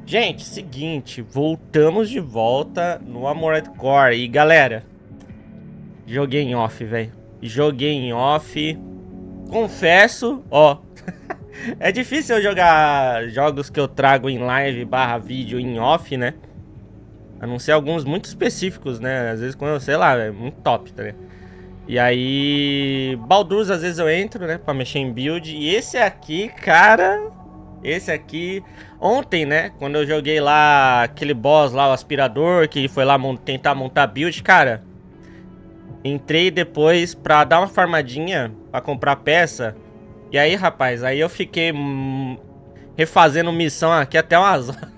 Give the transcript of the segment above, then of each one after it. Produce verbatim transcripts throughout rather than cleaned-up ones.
Gente, seguinte, voltamos de volta no Armored Core. E galera, joguei em off, velho. Joguei em off. Confesso, ó. É difícil eu jogar jogos que eu trago em live barra vídeo em off, né? A não ser alguns muito específicos, né? Às vezes quando eu sei lá, é muito top, tá ligado? E aí, Baldur's às vezes eu entro, né? Pra mexer em build. E esse aqui, cara... Esse aqui, ontem, né, quando eu joguei lá aquele boss lá, o aspirador, que foi lá mont tentar montar build, cara, entrei depois pra dar uma farmadinha, pra comprar peça, e aí, rapaz, aí eu fiquei hum, refazendo missão aqui até umas horas.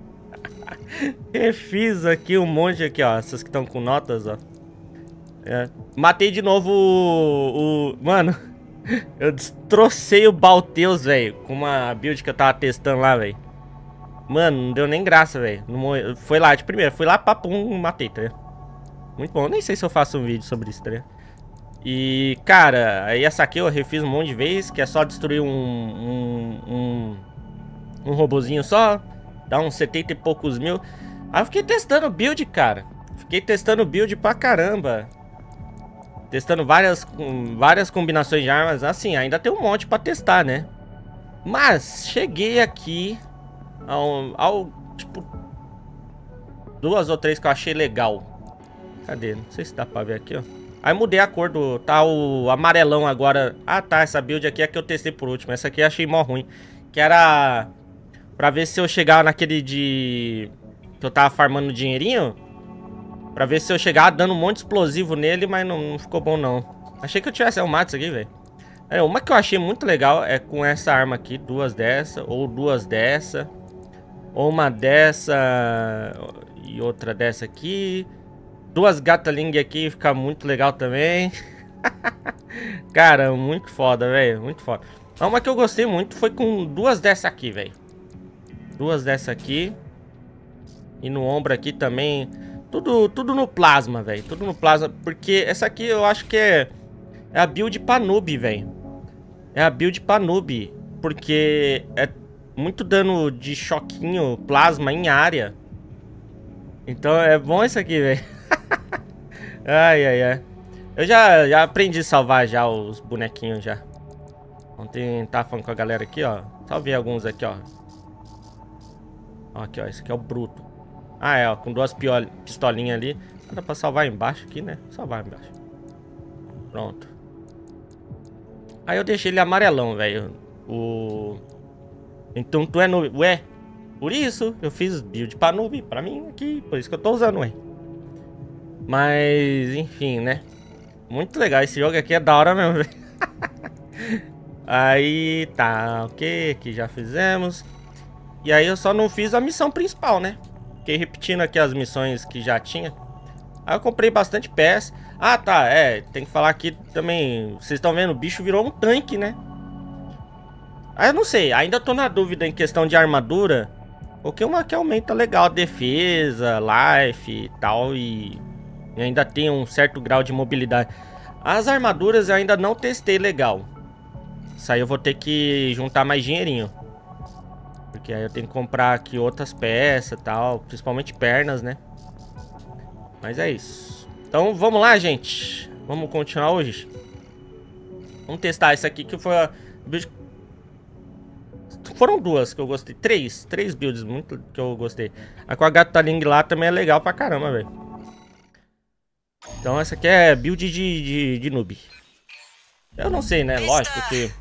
Refiz aqui um monte aqui, ó, essas que estão com notas, ó. É. Matei de novo o... o... Mano... Eu destrocei o Balteus, velho, com uma build que eu tava testando lá, velho. Mano, não deu nem graça, velho. Foi lá de primeira, fui lá, papum, matei, tá ligado? Muito bom, nem sei se eu faço um vídeo sobre isso, tá ligado? E, cara, aí essa aqui eu refiz um monte de vezes, que é só destruir um... Um, um, um robozinho só, dá uns setenta e poucos mil. Aí eu fiquei testando build, cara. Fiquei testando build pra caramba. Testando várias, várias combinações de armas. Assim, ainda tem um monte pra testar, né? Mas cheguei aqui ao, ao tipo, duas ou três que eu achei legal. Cadê? Não sei se dá pra ver aqui, ó. Aí mudei a cor do... Tá o amarelão agora. Ah, tá. Essa build aqui é que eu testei por último. Essa aqui eu achei mó ruim. Que era pra ver se eu chegava naquele de... Que eu tava farmando dinheirinho. Pra ver se eu chegar dando um monte de explosivo nele, mas não, não ficou bom não. Achei que eu tivesse arrumado isso aqui, velho. É, uma que eu achei muito legal é com essa arma aqui, duas dessa, ou duas dessa. Ou uma dessa e outra dessa aqui. Duas Gatling aqui, fica muito legal também. Cara, muito foda, velho, muito foda. Uma que eu gostei muito foi com duas dessa aqui, velho. Duas dessa aqui. E no ombro aqui também... Tudo, tudo no plasma, velho. Tudo no plasma. Porque essa aqui eu acho que é, é a build pra noob, velho. É a build pra noob. Porque é muito dano de choquinho plasma em área. Então é bom isso aqui, velho. Ai, ai, ai. Eu já, já aprendi a salvar já os bonequinhos já. Ontem tava falando com a galera aqui, ó. Salvei alguns aqui, ó. Ó, aqui, ó. Esse aqui é o bruto. Ah, é, ó, com duas pistolinhas ali. Dá pra salvar embaixo aqui, né? Salvar embaixo. Pronto. Aí eu deixei ele amarelão, velho. O... Então tu é noob. Ué, por isso eu fiz build pra noob, pra mim aqui. Por isso que eu tô usando, ué. Mas, enfim, né? Muito legal. Esse jogo aqui é da hora mesmo, velho. Aí, tá, ok. Aqui já fizemos. E aí eu só não fiz a missão principal, né? Fiquei repetindo aqui as missões que já tinha. Aí eu comprei bastante peça. Ah, tá, é, tem que falar aqui também. Vocês estão vendo, o bicho virou um tanque, né? Aí eu não sei, ainda tô na dúvida em questão de armadura. Porque uma que aumenta legal a defesa, life e tal. E, e ainda tem um certo grau de mobilidade. As armaduras eu ainda não testei legal. Isso aí eu vou ter que juntar mais dinheirinho. Porque aí eu tenho que comprar aqui outras peças e tal. Principalmente pernas, né? Mas é isso. Então vamos lá, gente. Vamos continuar hoje. Vamos testar essa aqui que foi a build... Foram duas que eu gostei. Três. Três builds muito que eu gostei. A com a Gatling lá também é legal pra caramba, velho. Então essa aqui é build de, de, de noob. Eu não sei, né? Lógico que...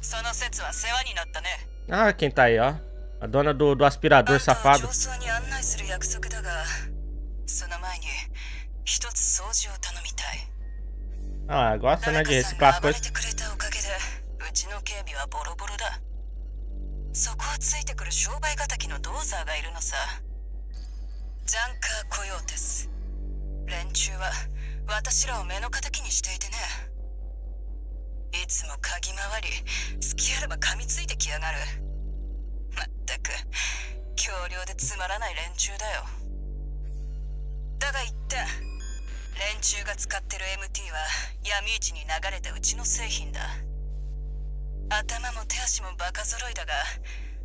Ah, quem tá aí, ó. A dona do, do aspirador safado. Ah, gosta, né, de reciclar as coisas.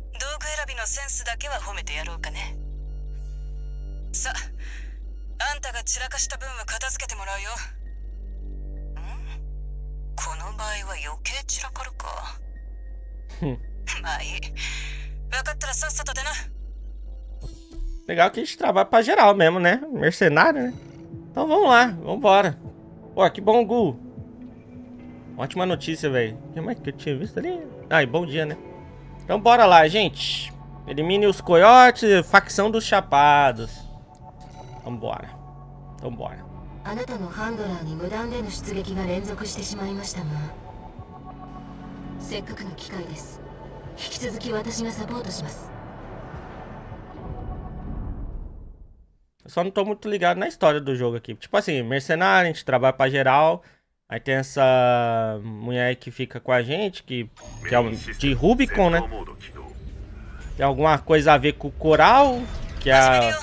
Legal que a gente trabalha pra geral mesmo, né? Mercenário, né? Então vamos lá, vambora. Pô, que bom, Gu. Ótima notícia, velho. O que mais que eu tinha visto ali? Ah, e bom dia, né? Então bora lá, gente. Elimine os coiotes, facção dos chapados. Vambora. Então bora. Eu só não tô muito ligado na história do jogo aqui. Tipo assim, mercenário, a gente trabalha pra geral. Aí tem essa mulher que fica com a gente, que, que é de Rubicon, né? Tem alguma coisa a ver com o coral, que é a...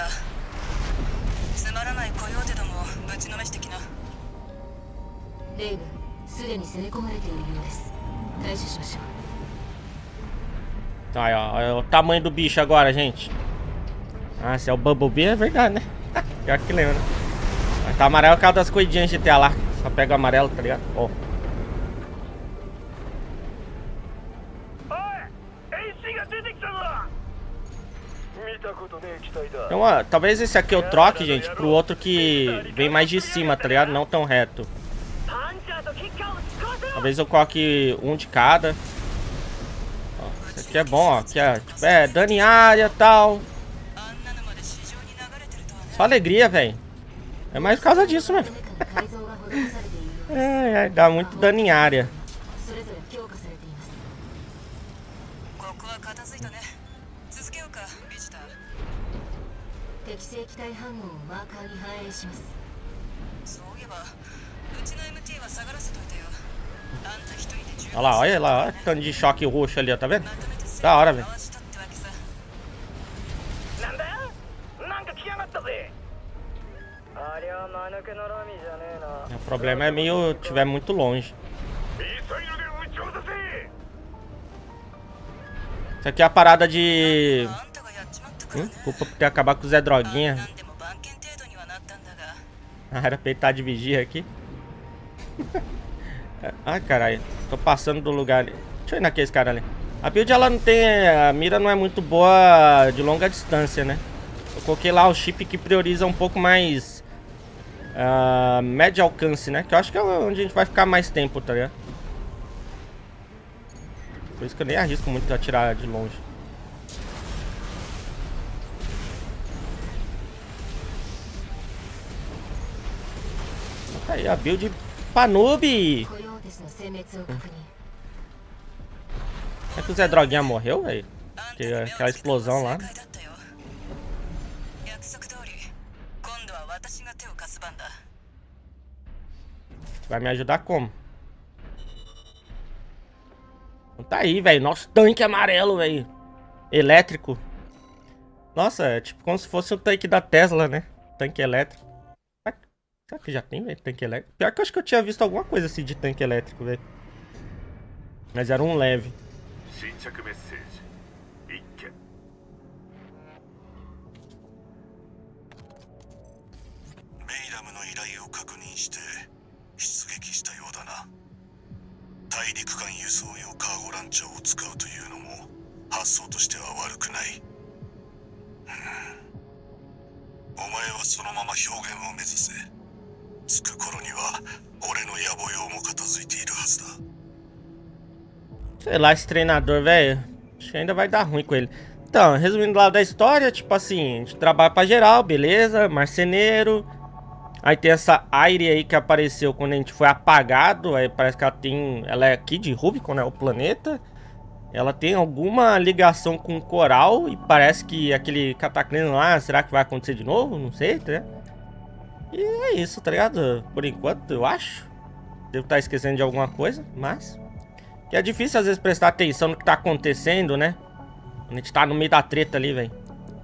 Tá aí, ó, é o tamanho do bicho agora, gente. Ah, se é o Bumblebee, é verdade, né? Pior que lembra, né? Mas tá amarelo por causa das coidinhas de G T A lá. Só pega o amarelo, tá ligado? Ó. Então, ó, talvez esse aqui eu troque, gente, pro outro que vem mais de cima, tá ligado? Não tão reto. Talvez eu coloque um de cada. Ó, esse aqui é bom, ó. Aqui é, tipo, é dano em área e tal. Só alegria, velho. É mais por causa disso, mano. É, é, dá muito dano em área. Olha lá, olha lá, olha o tanto de choque roxo ali, ó, tá vendo? Da hora, velho. O problema é meio tiver muito longe. Isso aqui é a parada de... Hum, culpa por ter acabado com o Zé Droguinha. Ah, era pra ele estar de vigia aqui. Ai, caralho. Tô passando do lugar ali. Deixa eu ir naqueles caras ali. A build, ela não tem... A mira não é muito boa de longa distância, né? Eu coloquei lá o chip que prioriza um pouco mais... Uh, médio alcance, né? Que eu acho que é onde a gente vai ficar mais tempo, tá ligado? Por isso que eu nem arrisco muito atirar de longe. Aí, a build pra noob. É que o Zé Droguinha morreu, velho? Aquela explosão lá. Vai me ajudar como? Tá aí, velho. Nosso tanque amarelo, velho. Elétrico. Nossa, é tipo como se fosse o tanque da Tesla, né? Tanque elétrico. Será que já tem, velho? Tanque elétrico? Pior que eu acho que eu tinha visto alguma coisa assim de tanque elétrico, velho. Mas era um leve. Sei lá, esse treinador, velho. Acho que ainda vai dar ruim com ele. Então, resumindo lá da história, tipo assim, a gente trabalha pra geral, beleza? Marceneiro. Aí tem essa Aire aí que apareceu quando a gente foi apagado. Aí parece que ela tem... Ela é aqui de Rubicon, né? O planeta. Ela tem alguma ligação com o coral. E parece que aquele cataclismo lá, será que vai acontecer de novo? Não sei, tá ligado? E é isso, tá ligado? Por enquanto, eu acho. Devo estar esquecendo de alguma coisa, mas... Que é difícil às vezes prestar atenção no que tá acontecendo, né? A gente tá no meio da treta ali, velho.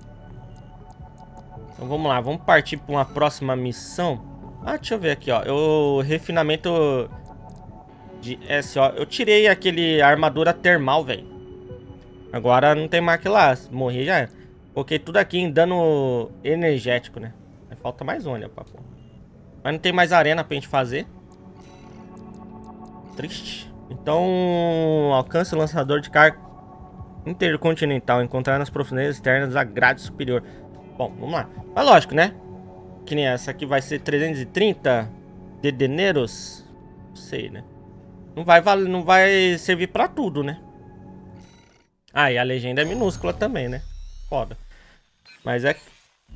Então vamos lá, vamos partir para uma próxima missão. Ah, deixa eu ver aqui, ó. Eu refinamento de S O. Eu tirei aquele armadura termal, velho. Agora não tem mais que lá. Se morrer já é. Coloquei tudo aqui em dano energético, né? Falta mais um, olha, papo. Mas não tem mais arena pra gente fazer. Triste. Então, alcance o lançador de carga intercontinental. Encontrar nas profundezas externas da grade superior. Bom, vamos lá. Mas lógico, né? Que nem essa aqui vai ser trezentos e trinta de deneiros. Não sei, né? Não vai, valer, não vai servir pra tudo, né? Ah, e a legenda é minúscula também, né? Foda. Mas é...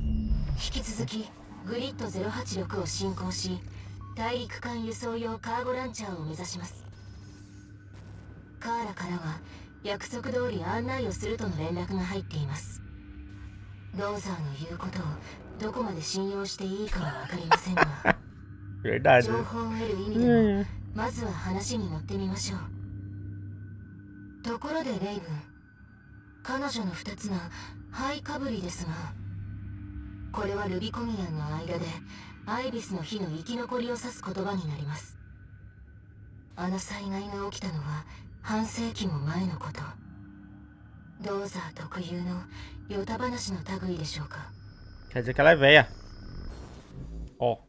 グリッドゼロはちろくを進行し、大陸間輸送用カーゴランチャーを目指します。カーラからは約束通り案内をするとの連絡が入っています。ドーザーの言うことをどこまで信用していいかは分かりませんが、情報を得る意味でもまずは話に乗ってみましょう。ところでレイブン、彼女の二つがハイかぶりですが、これはルビコニアンの間でアイビスの火の生き残りを指す言葉になります。あの災害が起きたのは半世紀も前のこと。ドーザー特有のヨタ話の類でしょうか。 Quer dizer que ela é velha. Ó.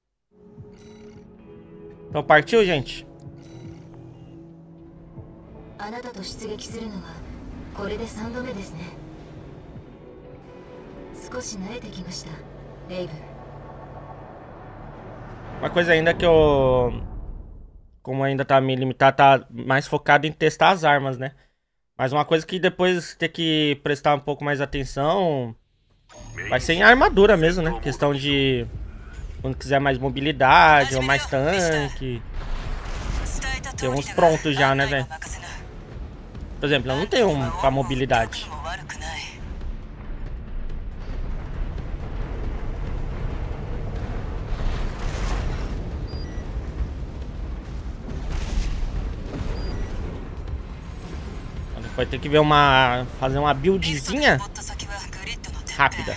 Então partiu, gente. あなたと出撃するのはこれで三度目ですね。少し慣れてきました、レイブン。 Uma coisa ainda que eu... Como ainda tá me limitado, tá mais focado em testar as armas, né? Mas uma coisa que depois ter que prestar um pouco mais atenção vai ser em armadura mesmo, né? Questão de... Quando quiser mais mobilidade ou mais tanque. Tem uns prontos já, né, velho? Por exemplo, eu não tenho um pra mobilidade. Vai ter que ver uma... Fazer uma buildzinha rápida.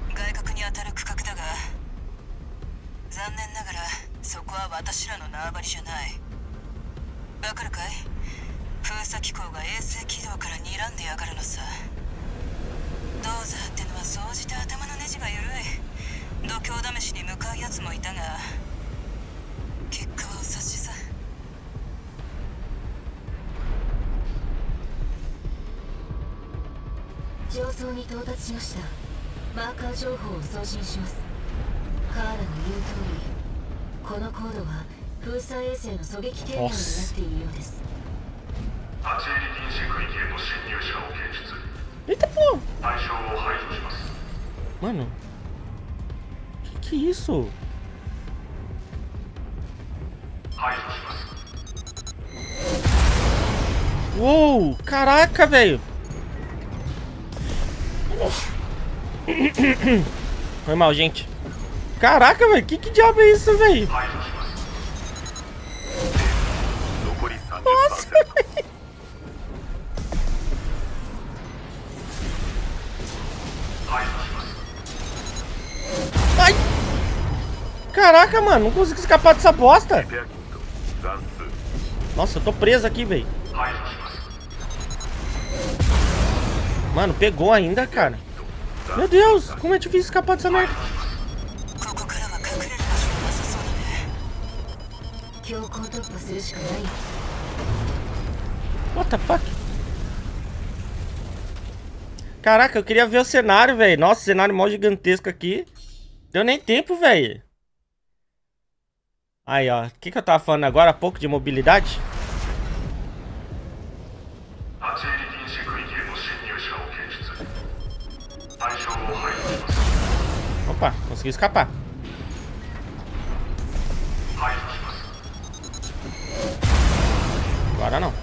Eita, pô! Mano, que que é isso? Uou, caraca, velho! Foi mal, gente. Caraca, velho, que que diabo é isso, velho? Nossa, velho. Ai. Caraca, mano, não consigo escapar dessa bosta. Nossa, eu tô preso aqui, velho. Mano, pegou ainda, cara. Meu Deus, como é difícil escapar dessa merda. What the fuck? Caraca, eu queria ver o cenário, velho. Nossa, cenário mó gigantesco aqui. Deu nem tempo, velho. Aí, ó. O que, que eu tava falando agora há pouco de mobilidade? Opa, consegui escapar. Agora não.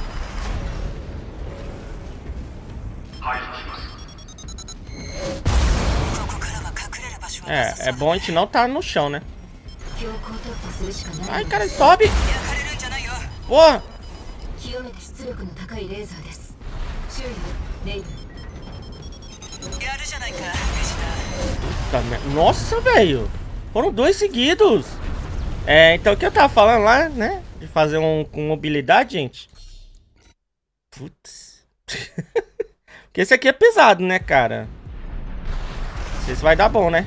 É, é bom a gente não tá no chão, né? Ai, cara, sobe! Porra! Nossa, velho! Foram dois seguidos! É, então o que eu tava falando lá, né? De fazer um com mobilidade, gente. Putz. Porque esse aqui é pesado, né, cara? Não sei se vai dar bom, né?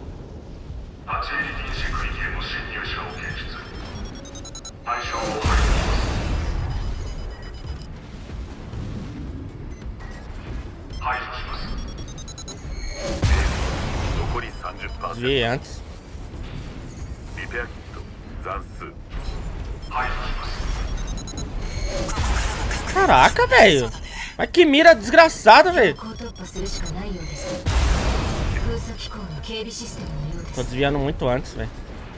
Desviei antes. Caraca, velho. Mas que mira desgraçada, velho. Tô desviando muito antes, velho.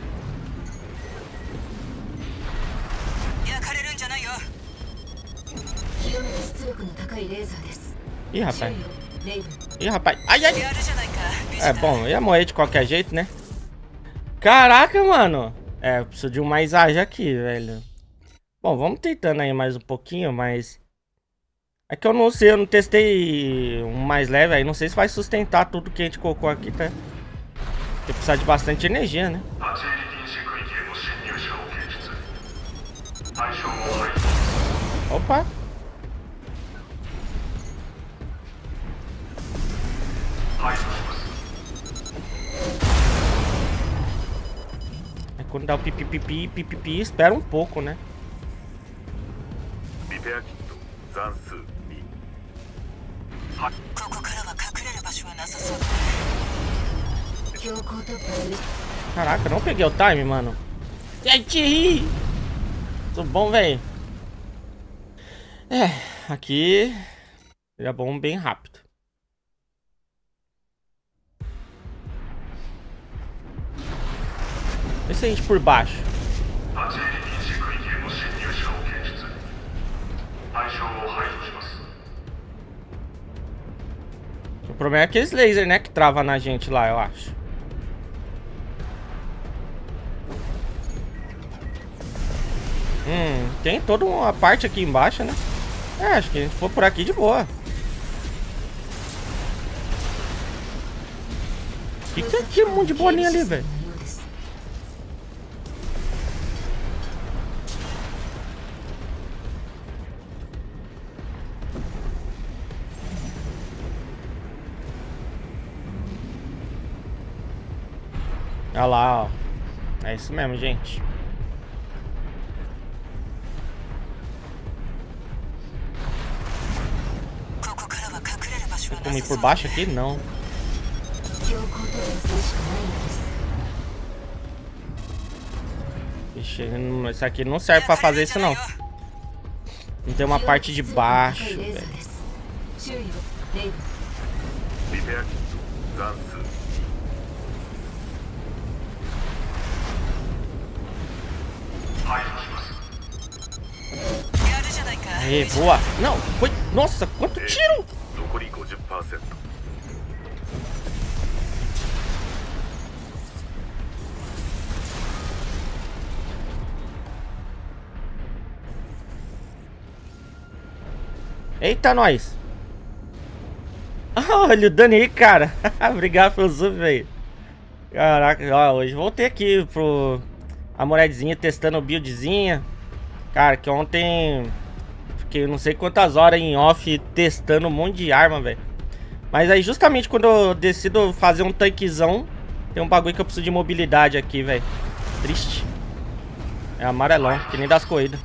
Ih, rapaz. Ih, rapaz. Ai, ai. É, bom, eu ia morrer de qualquer jeito, né? Caraca, mano. É, eu preciso de um mais ágil aqui, velho. Bom, vamos tentando aí mais um pouquinho, mas... É que eu não sei, eu não testei um mais leve aí. Não sei se vai sustentar tudo que a gente colocou aqui, tá? Porque precisa de bastante energia, né? Opa! É quando dá o pipipipi, pipipi, espera um pouco, né? Caraca, não peguei o time, mano. Ai, te tô bom, velho. É, aqui seria bom bem rápido. Esse a gente por baixo. O problema é aqueles lasers, né, que trava na gente lá, eu acho. Hum, tem toda uma parte aqui embaixo, né? É, acho que a gente for por aqui de boa. O que, que é aquele monte de bolinha ali, velho? Olha lá, ó. É isso mesmo, gente. Tem como ir por baixo aqui? Não. Ixi, isso aqui não serve pra fazer isso, não. Não tem uma parte de baixo, velho. Aê, boa. Não, foi... Nossa, quanto tiro! Eita, nós! Olha o dano aí, cara. Obrigado pelo sub, velho. Caraca, ó, hoje voltei aqui pro... A moedinha testando o buildzinha. Cara, que ontem... Fiquei não sei quantas horas em off testando um monte de arma, velho. Mas aí justamente quando eu decido fazer um tanquezão, tem um bagulho que eu preciso de mobilidade aqui, velho. Triste. É amarelão, que nem das corridas.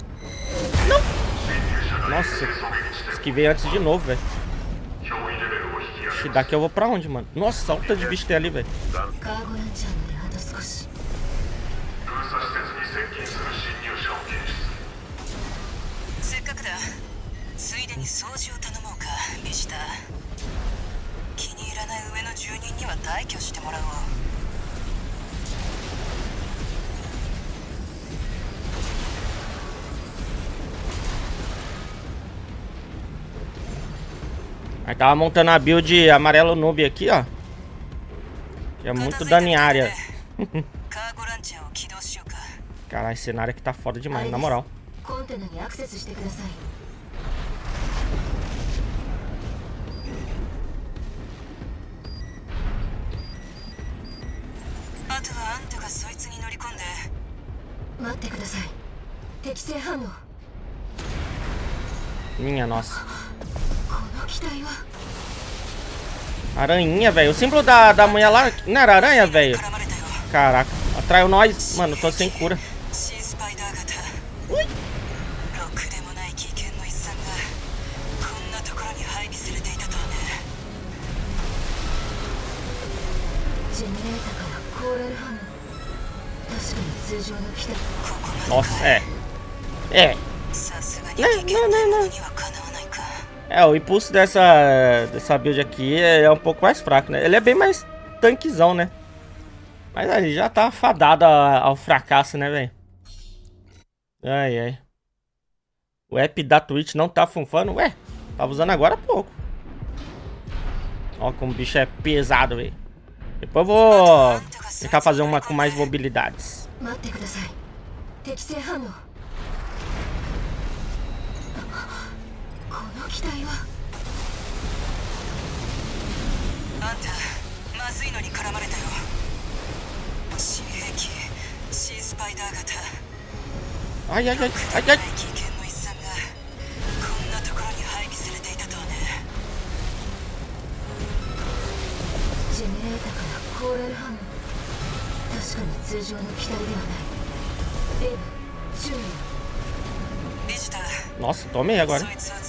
Não! Nossa, esquivei antes de novo, velho. Daqui eu vou pra onde, mano? Nossa, olha o tanto de bicho que tem ali, velho. Aí tava montando a build amarelo noob aqui, ó. Que é muito dano em área. Caralho, esse cenário aqui tá foda demais, na moral. Minha nossa. Aranhinha, velho. O símbolo da, da mulher lá não era aranha, velho? Caraca, atraiu nós. Mano, eu tô sem cura. Ui. Nossa, é. É. Não, não, não, não. É, o impulso dessa, dessa build aqui é um pouco mais fraco, né? Ele é bem mais tanquezão, né? Mas ali já tá fadado ao fracasso, né, velho? Ai, ai. O app da Twitch não tá funfando? Ué, tava usando agora há pouco. Ó como o bicho é pesado, velho. Depois eu vou tentar fazer uma com mais mobilidades. Ai, ai, ai, ai, ai. Nossa, tomei agora.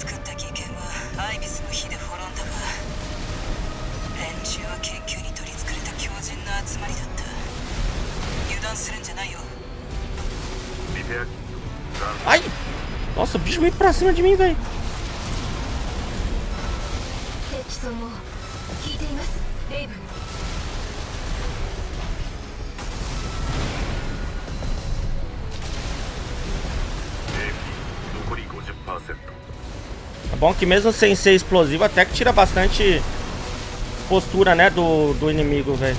Ai! Nossa, o bicho veio pra cima de mim, velho. É bom que mesmo sem ser explosivo, até que tira bastante postura, né, do, do inimigo, velho.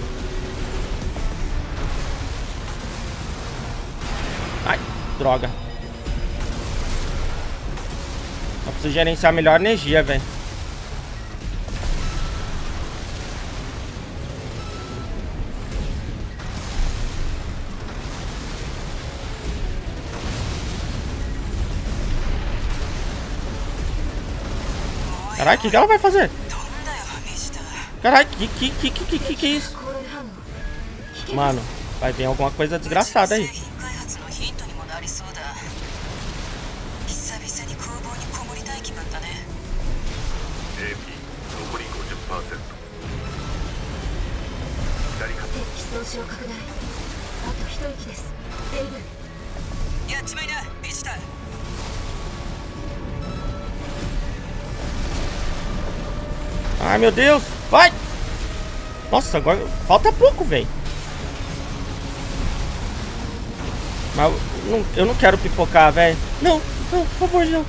Ai, droga. Eu preciso gerenciar melhor a energia, velho. Caralho, o que, que ela vai fazer? Caralho, que que que que que que que é isso? Mano, vai vir alguma coisa desgraçada aí. Ai, meu Deus, vai! Nossa, agora falta pouco, velho. Mas eu não, eu não quero pipocar, velho. Não, não, por favor, não.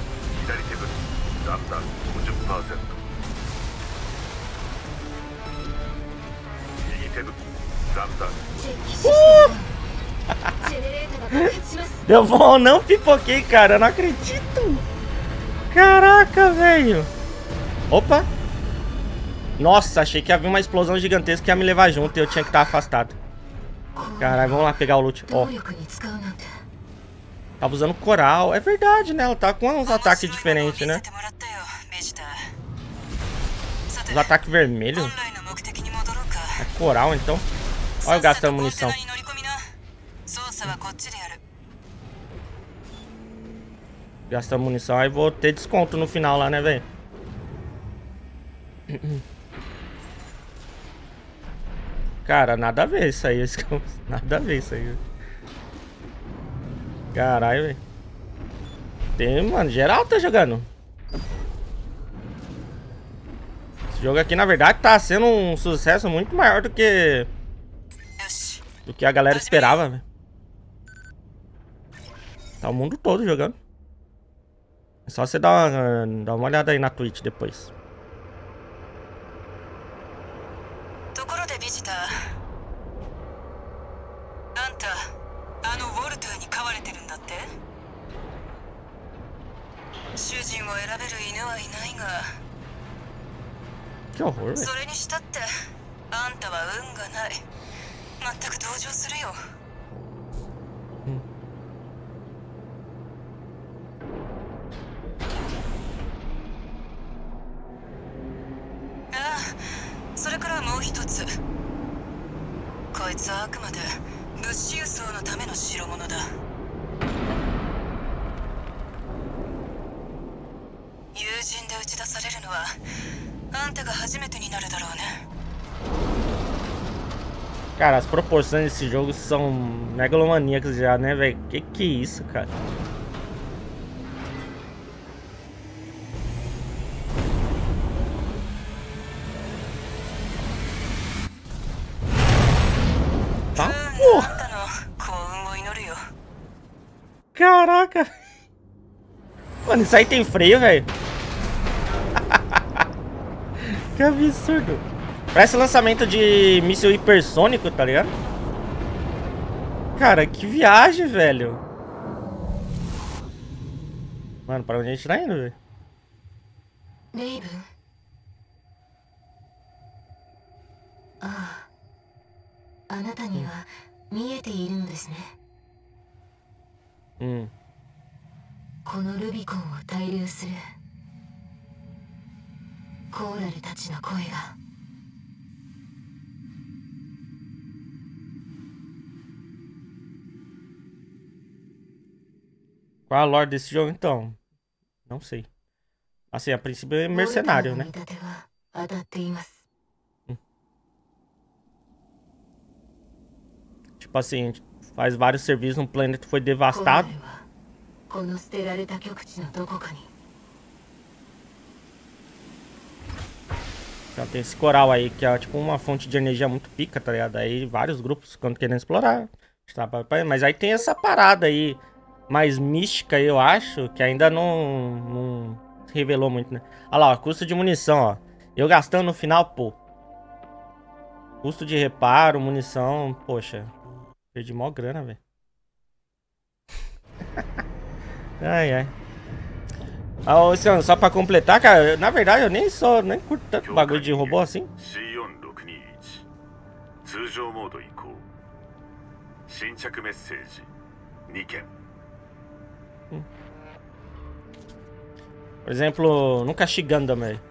Uh! Deu bom, não pipoquei, cara. Eu não acredito. Caraca, velho. Opa. Nossa, achei que ia vir uma explosão gigantesca que ia me levar junto e eu tinha que estar afastado. Caralho, vamos lá pegar o loot. Ó. Tava usando coral. É verdade, né? Ela tá com uns ataques diferentes, né? Os ataques vermelhos. É coral, então. Olha eu gastando munição. Gastando munição. Aí vou ter desconto no final lá, né, velho? Cara, nada a ver isso aí. Nada a ver isso aí. Caralho, velho. Tem, mano, geral tá jogando. Esse jogo aqui, na verdade, tá sendo um sucesso muito maior do que... Do que a galera esperava, velho. Tá o mundo todo jogando. É só você dar uma, dar uma olhada aí na Twitch depois. Que horror, velho. Hum. それからもう一つ。こいつはあくまで物資輸送のための代物だ。友人で打ち出されるのはあんたが初めてになるだろうね。 Cara, as proporções desse jogo são megalomaníacas já, né, velho? Que que é isso, cara? Tá, porra! Caraca! Mano, isso aí tem freio, velho? Que absurdo! Parece lançamento de míssil hipersônico, tá ligado? Cara, que viagem, velho. Mano, pra onde a gente tá indo, velho? Raven. Ah. あなたには見えているのですね。 うん。 このルビコンを滞留するコーラルたちの声が。 Qual a lore desse jogo, então? Não sei. Assim, a princípio é mercenário, né? Hum. Tipo assim, faz vários serviços, um planeta foi devastado. Então tem esse coral aí, que é tipo uma fonte de energia muito pica, tá ligado? Aí vários grupos ficam querendo explorar. Mas aí tem essa parada aí mais mística, eu acho, que ainda não, não revelou muito, né? Olha lá, ó, custo de munição, ó. Eu gastando no final, pô. Custo de reparo, munição, poxa. Perdi mó grana, velho. Ai, ai. Ah, ô, Luciano, só pra completar, cara, na verdade eu nem só, nem curto tanto bagulho de robô assim. Hum. Por exemplo, nunca Shiganda, velho.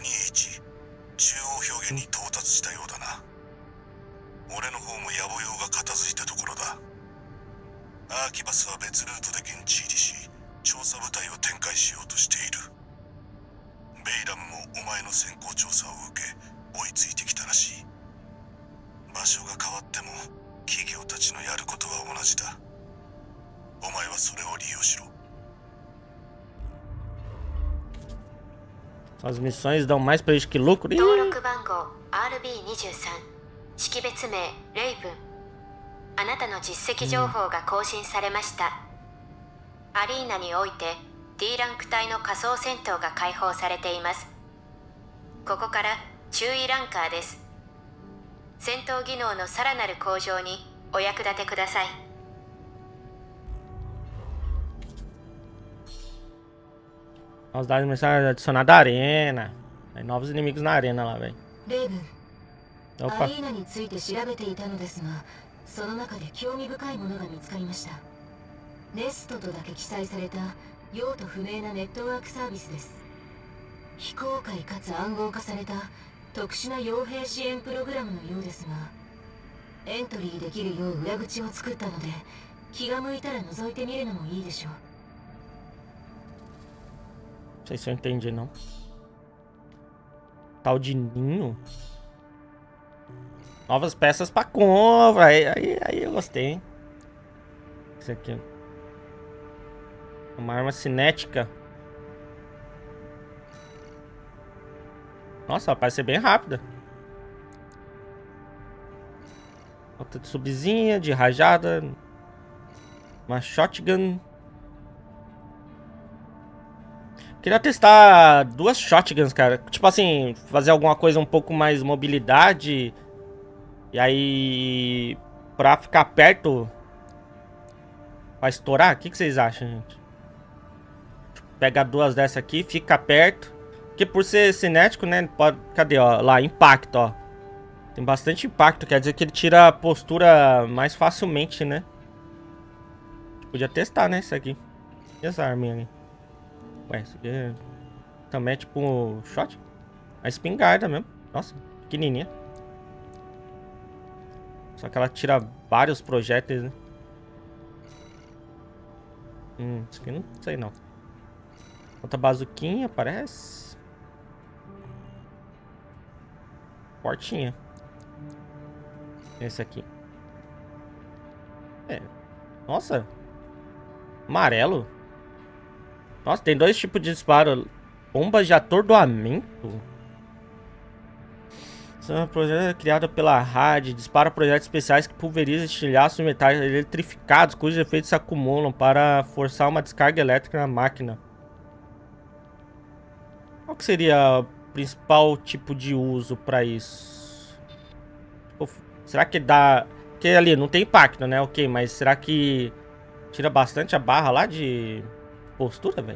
As missões dão mais prejuízo que lucro. Ih! D ランク帯の仮想戦闘が開放されています。ここから注意ランカーです。戦闘技能のさらなる向上にお役立てください。 As dados mensagens adicionadas da arena. Aí novos inimigos na arena lá, velho. Opa. アリーナについて調べていたのですが、その中で興味深いものが見つかりました。ネストとだけ記載された用途不明なネットワークサービスです。非公開かつ暗号化された特殊な傭兵支援プログラムのようですが、エントリーできるよう裏口を作ったので、気が向いたら覗いてみるのもいいでしょう。 Não sei se eu entendi, não. Tal de ninho. Novas peças pra compra. Aí, aí, aí eu gostei, hein? Isso aqui. Uma arma cinética. Nossa, ela parece ser bem rápida. Outra de subzinha, de rajada. Uma shotgun. Queria testar duas shotguns, cara. Tipo assim, fazer alguma coisa um pouco mais mobilidade. E aí, pra ficar perto, pra estourar, o que, que vocês acham, gente? Pega duas dessas aqui, fica perto. Porque por ser cinético, né, pode... Cadê, ó? Lá, impacto, ó. Tem bastante impacto, quer dizer que ele tira a postura mais facilmente, né? Podia testar, né, isso aqui. E essa arminha ali? Ué, isso aqui é... também é tipo shot? A espingarda mesmo. Nossa, pequenininha. Só que ela tira vários projéteis, né? Hum, isso aqui não sei não. Outra bazuquinha, parece. Fortinha. Esse aqui. É. Nossa. Amarelo. Nossa, tem dois tipos de disparo. Bombas de atordoamento. Essa é uma projeto criada pela R A D. Dispara projetos especiais que pulverizam estilhaços de metais eletrificados, cujos efeitos se acumulam para forçar uma descarga elétrica na máquina. Qual que seria o principal tipo de uso para isso? Tipo, será que dá... Porque ali não tem impacto, né? Ok, mas será que tira bastante a barra lá de postura, velho?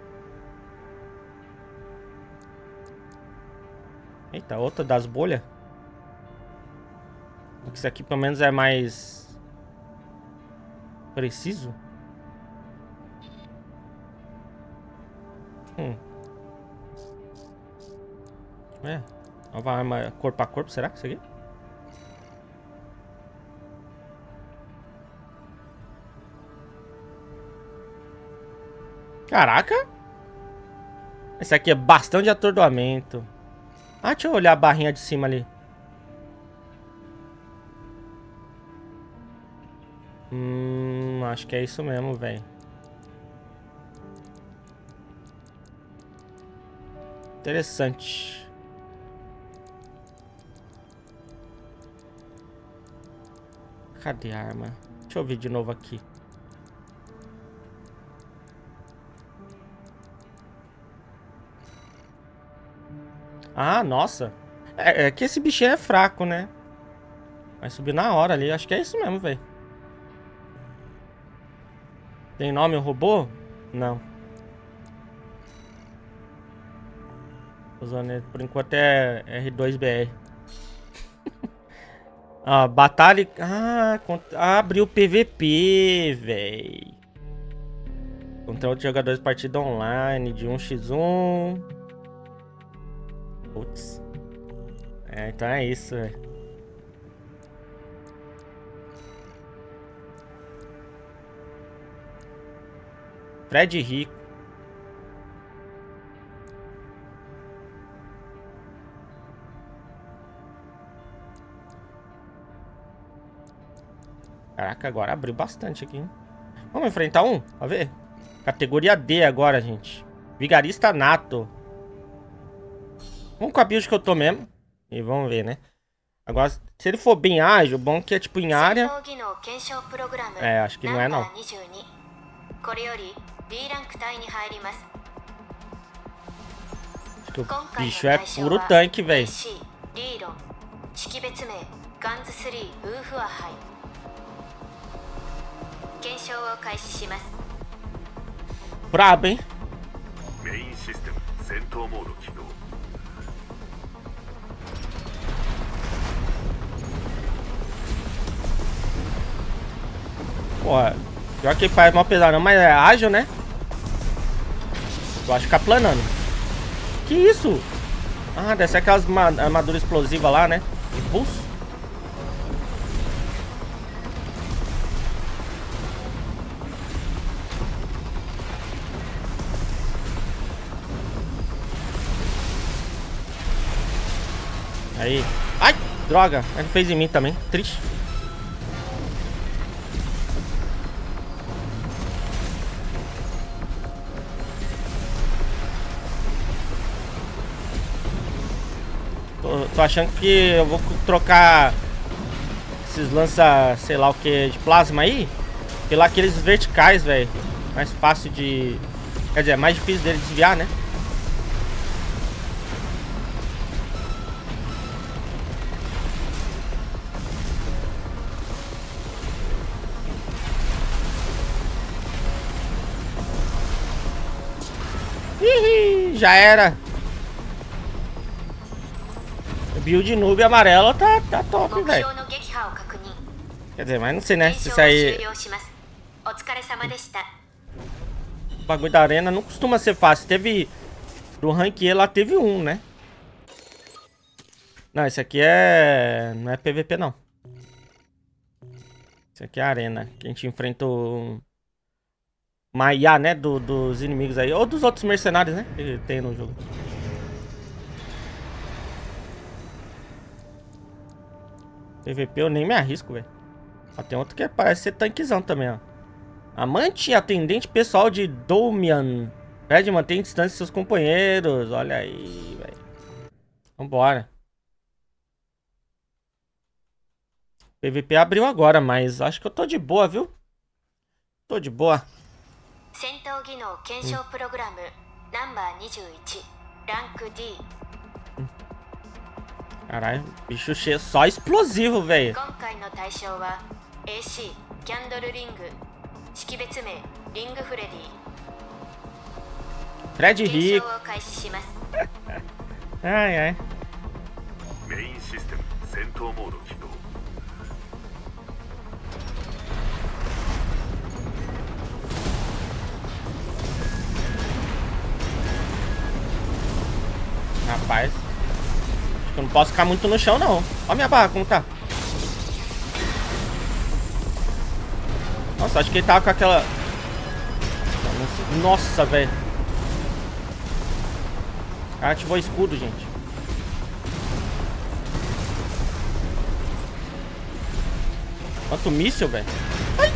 Eita, outra das bolhas. Isso aqui pelo menos é mais preciso. Hum. É. Nova arma corpo a corpo, será que isso aqui? Caraca! Esse aqui é bastante atordoamento. Ah, deixa eu olhar a barrinha de cima ali. Hum, acho que é isso mesmo, velho. Interessante. Cadê a arma? Deixa eu ver de novo aqui. Ah, nossa. É, é que esse bichinho é fraco, né? Vai subir na hora ali. Acho que é isso mesmo, velho. Tem nome o robô? Não. Usando ele. Por enquanto é R dois B R. Ah, batalha... Ah, contra... abriu o P V P, velho. Contra outros jogadores, partida online de um contra um. Putz. É, então é isso, velho. Fred Rico. Caraca, agora abriu bastante aqui, hein? Vamos enfrentar um? Pra ver. Categoria D agora, gente. Vigarista nato. Vamos com a build que eu tô mesmo. E vamos ver, né? Agora, se ele for bem ágil, bom que é tipo em área. É, acho que não é não. Acho que o bicho é puro tanque, velho. Brabo, hein? Porra, pior que ele faz mal pesado não, mas é ágil, né? Eu acho que ficar planando. Que isso? Ah, deve ser aquelas armaduras explosivas lá, né? Impulso. Aí. Ai, droga. Ele fez em mim também. Triste. Tô, tô achando que eu vou trocar esses lança, sei lá o que, de plasma aí, pela aqueles verticais, velho. Mais fácil de... Quer dizer, é mais difícil dele desviar, né? Ih, já era. O build noob amarelo tá, tá top, velho. Quer dizer, mas não sei, né? Se isso aí... O bagulho da arena não costuma ser fácil. Teve... Do rank E lá teve um, né? Não, esse aqui é... Não é P V P, não. Esse aqui é a arena. Que a gente enfrenta o... Maia, né? Do, dos inimigos aí. Ou dos outros mercenários, né? Que tem no jogo. P V P eu nem me arrisco, velho. Ó, tem outro que parece ser tanquezão também, ó. Amante e atendente pessoal de Domian. Pede manter em distância seus companheiros. Olha aí, velho. Vambora. P V P abriu agora, mas acho que eu tô de boa, viu? Tô de boa. Caralho, bicho cheio, só explosivo, velho. Fred Rico. Ai, ai. Main system, Sentou modo起動. Rapaz, acho que eu não posso ficar muito no chão, não. Olha minha barra como tá. Nossa, acho que ele tava com aquela... Nossa, velho. Ah, ativou escudo, gente. Quanto míssil, velho. Ai!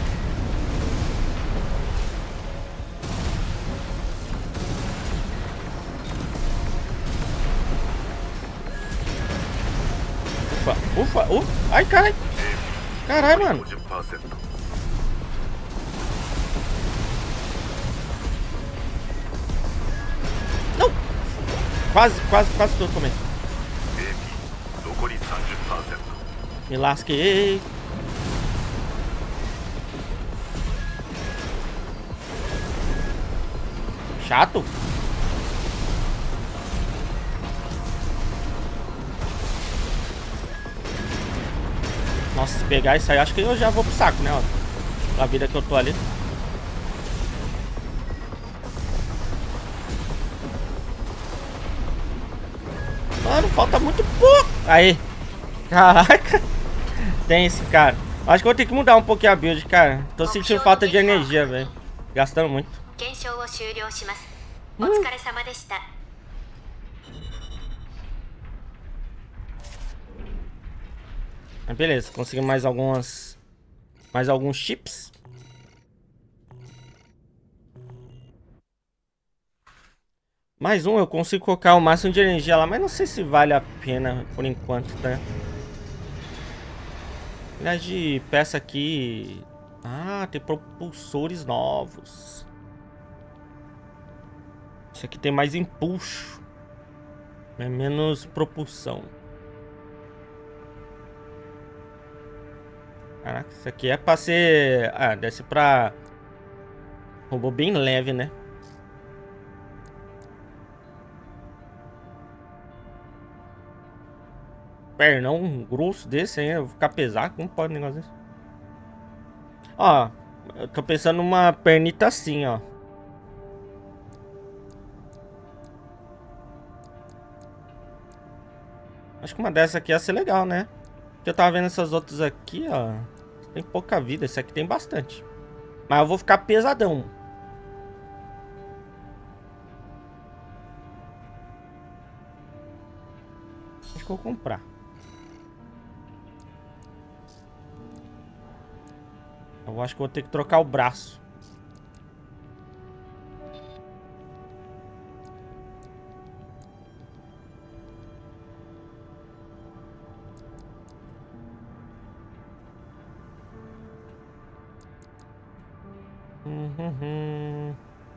Ufa, ufa, ufa. Ai, caralho. Caralho, mano. Não. Quase, quase, quase tô comendo. Me lasquei. Chato. Nossa, se pegar isso aí, acho que eu já vou pro saco, né? Ó, a vida que eu tô ali. Mano, falta muito pouco. Aí. Caraca. Tem esse cara. Acho que eu vou ter que mudar um pouquinho a build, cara. Tô sentindo falta de energia, velho. Gastando muito. Hum. Ah, beleza, consegui mais algumas... Mais alguns chips. Mais um, eu consigo colocar o máximo de energia lá, mas não sei se vale a pena por enquanto, tá? Aliás, de peça aqui... Ah, tem propulsores novos. Esse aqui tem mais impulso. É menos propulsão. Caraca, isso aqui é pra ser... Ah, desce pra... Robô bem leve, né? Pernão grosso desse aí, eu vou ficar pesado. Como pode um negócio desse? Ó, eu tô pensando numa pernita assim, ó. Acho que uma dessa aqui ia ser legal, né? Porque eu tava vendo essas outras aqui, ó. Tem pouca vida, esse aqui tem bastante. Mas eu vou ficar pesadão. Acho que eu vou comprar. Eu acho que vou ter que trocar o braço. Uhum.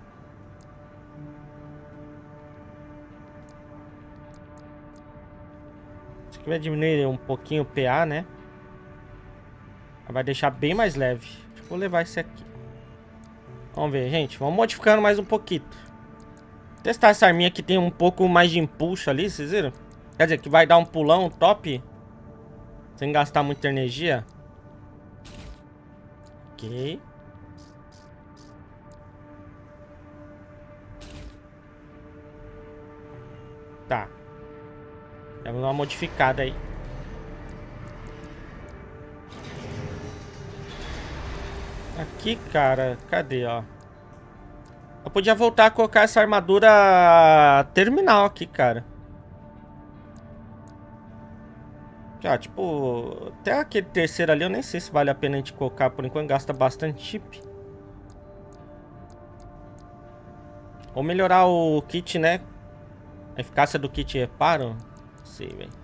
Isso aqui vai diminuir um pouquinho o P A, né? Vai deixar bem mais leve. Acho que vou levar esse aqui. Vamos ver, gente. Vamos modificando mais um pouquinho. Testar essa arminha que tem um pouco mais de impulso ali, vocês viram? Quer dizer, que vai dar um pulão top. Sem gastar muita energia. Ok. Tá. Demos uma modificada aí. Aqui, cara, cadê, ó? Eu podia voltar a colocar essa armadura terminal aqui, cara. Aqui, ó, tipo, até aquele terceiro ali eu nem sei se vale a pena a gente colocar. Por enquanto gasta bastante chip. Ou melhorar o kit, né? A eficácia do kit reparo. Não sei, velho.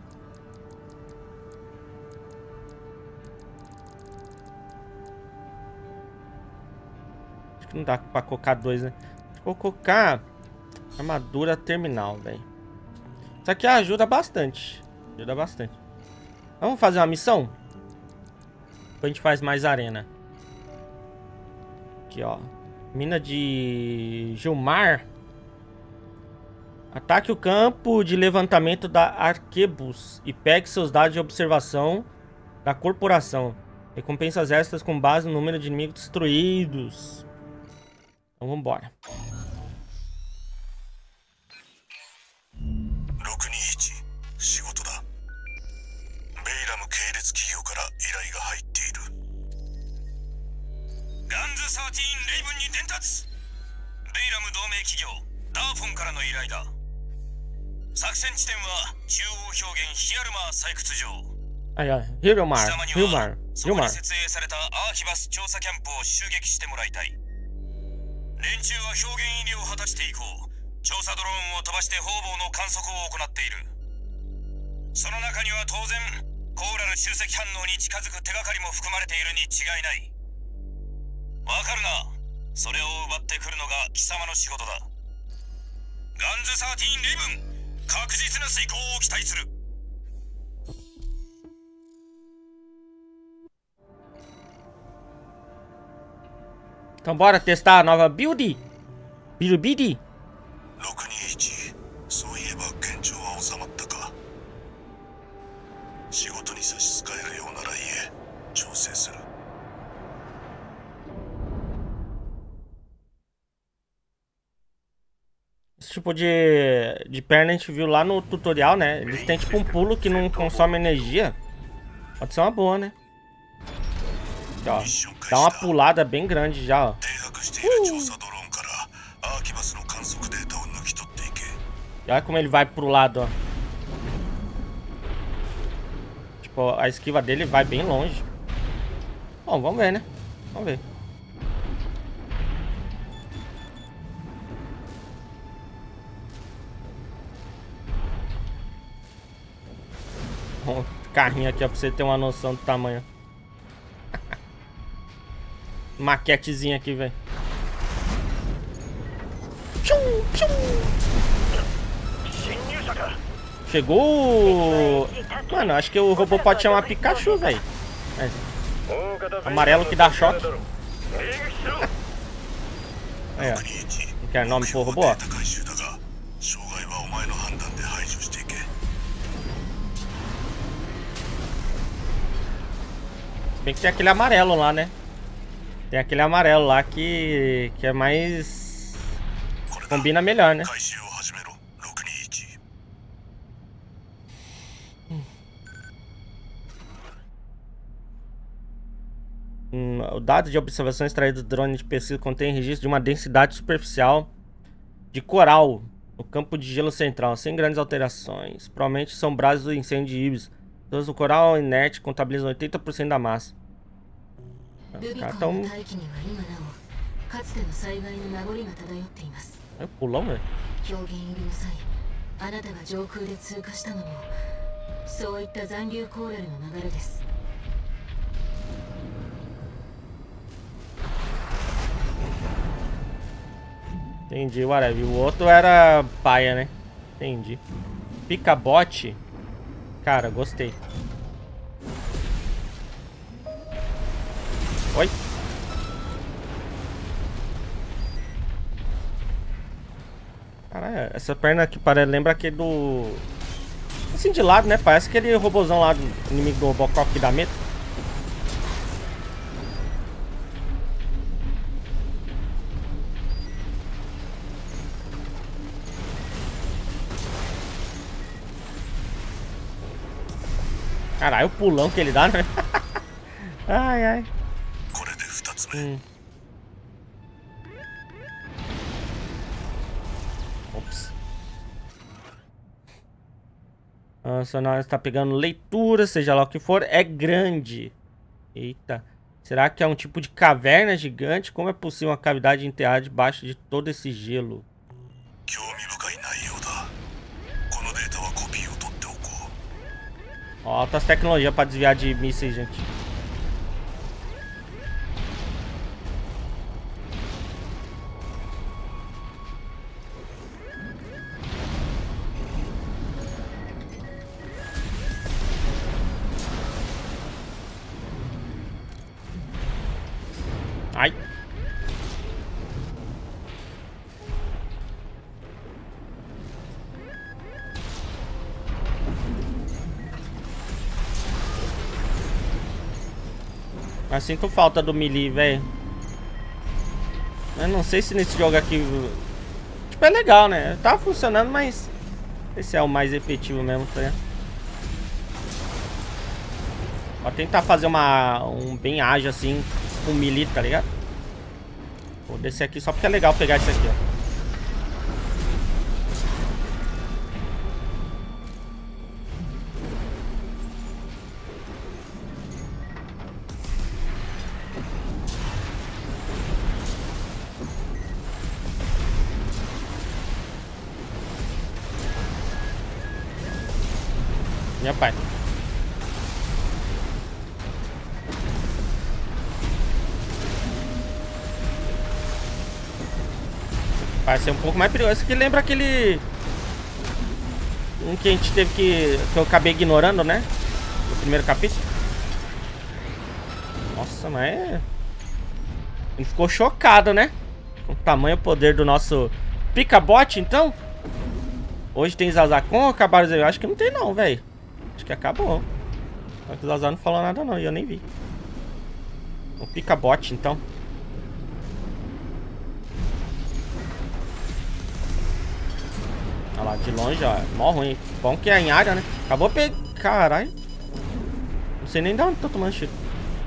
Acho que não dá pra colocar dois, né? Vou colocar armadura terminal, velho. Isso aqui ajuda bastante. Ajuda bastante. Vamos fazer uma missão? Depois a gente faz mais arena. Aqui, ó. Mina de Gilmar. Ataque o campo de levantamento da Arquebus e pegue seus dados de observação da corporação. Recompensas extras com base no número de inimigos destruídos. Então vambora. Aí, ó, Hilmar, Hilmar, Hilmar. 連中は表現医療を果たして以降、調査ドローンを飛ばして方々の観測を行っている。その中には当然、コーラル集積反応に近づく手がかりも含まれているに違いない。わかるな。それを奪ってくるのが貴様の仕事だ。ガンズじゅうさんレイブン、確実な遂行を期待する。 Então bora testar a nova build. Build. Esse tipo de, de perna a gente viu lá no tutorial, né? Eles têm tipo um pulo que não consome energia. Pode ser uma boa, né? Aqui, ó. Dá uma pulada bem grande já, ó. Uh. E olha como ele vai pro lado, ó. Tipo, a esquiva dele vai bem longe. Bom, vamos ver, né? Vamos ver. Um carrinho aqui, ó, pra você ter uma noção do tamanho. Maquetezinha aqui, velho. Chegou. Mano, acho que o robô pode chamar Pikachu, velho. É. Amarelo que dá choque. Aí, ó. Não quer nome pro robô, ó. Tem que ter aquele amarelo lá, né? Tem aquele amarelo lá que, que é mais... combina melhor, né? Hum, o dado de observação extraído do drone de pesquisa contém registro de uma densidade superficial de coral no campo de gelo central, sem grandes alterações. Provavelmente são brasas do incêndio de Ibis. Todos o coral inerte contabilizam oitenta por cento da massa. Os caras tão... É o pulão, velho. Entendi, whatever. O outro era paia, né? Entendi. Picabote. Cara, gostei. Oi. Caralho, essa perna aqui parece, lembra aquele do... Assim de lado, né? Parece aquele robôzão lá do inimigo do Robocop que dá medo. Caralho, o pulão que ele dá, né? Ai, ai. Hum. Ops. Nossa, nós está pegando leitura, seja lá o que for. É grande. Eita. Será que é um tipo de caverna gigante? Como é possível uma cavidade enterrada debaixo de todo esse gelo? Ó, altas tecnologias para desviar de mísseis, gente. Ai. Mas sinto falta do melee, velho. Eu não sei se nesse jogo aqui... Tipo, é legal, né? Tá funcionando, mas... Esse é o mais efetivo mesmo, tá ligado? Vou tentar fazer uma... Um bem ágil, assim... Com melee, tá ligado? Vou descer aqui só porque é legal pegar isso aqui, ó. Meu pai. Vai ser um pouco mais perigoso. Isso aqui lembra aquele... Um que a gente teve que... Que eu acabei ignorando, né? No primeiro capítulo. Nossa, mas é... Ele ficou chocado, né? Com o tamanho e o poder do nosso... Pica-bote, então? Hoje tem Zazacon, acabaram de dizer... Eu acho que não tem não, velho. Acho que acabou. Só que o Zazar não falou nada não, e eu nem vi. O pica-bote, então. Olha lá, de longe, ó. Mó ruim. Bom que é em área, né? Acabou pe... Caralho. Não sei nem de onde tô tomando tiro.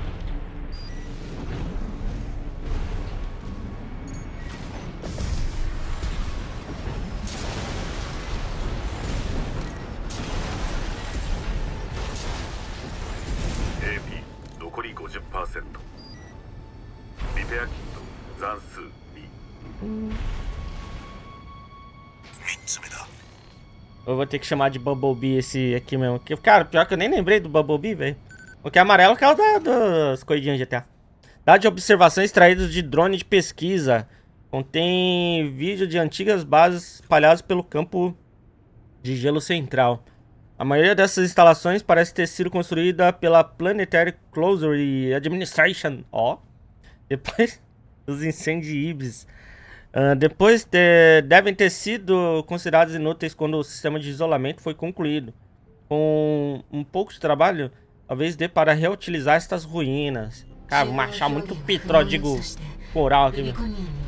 Eu vou ter que chamar de Bumblebee esse aqui mesmo. Porque, cara, pior que eu nem lembrei do Bumblebee, velho. Porque é amarelo que é o da, das corridinhas de G T A. Dados de observação extraídos de drone de pesquisa. Contém vídeo de antigas bases espalhadas pelo campo de gelo central. A maioria dessas instalações parece ter sido construída pela Planetary Closure Administration. Ó. Depois dos incêndios Ibis. Uh, depois de, devem ter sido considerados inúteis quando o sistema de isolamento foi concluído. Com um pouco de trabalho, talvez dê para reutilizar estas ruínas. Cara, vou achar muito petróleo, digo, coral aqui. Meu.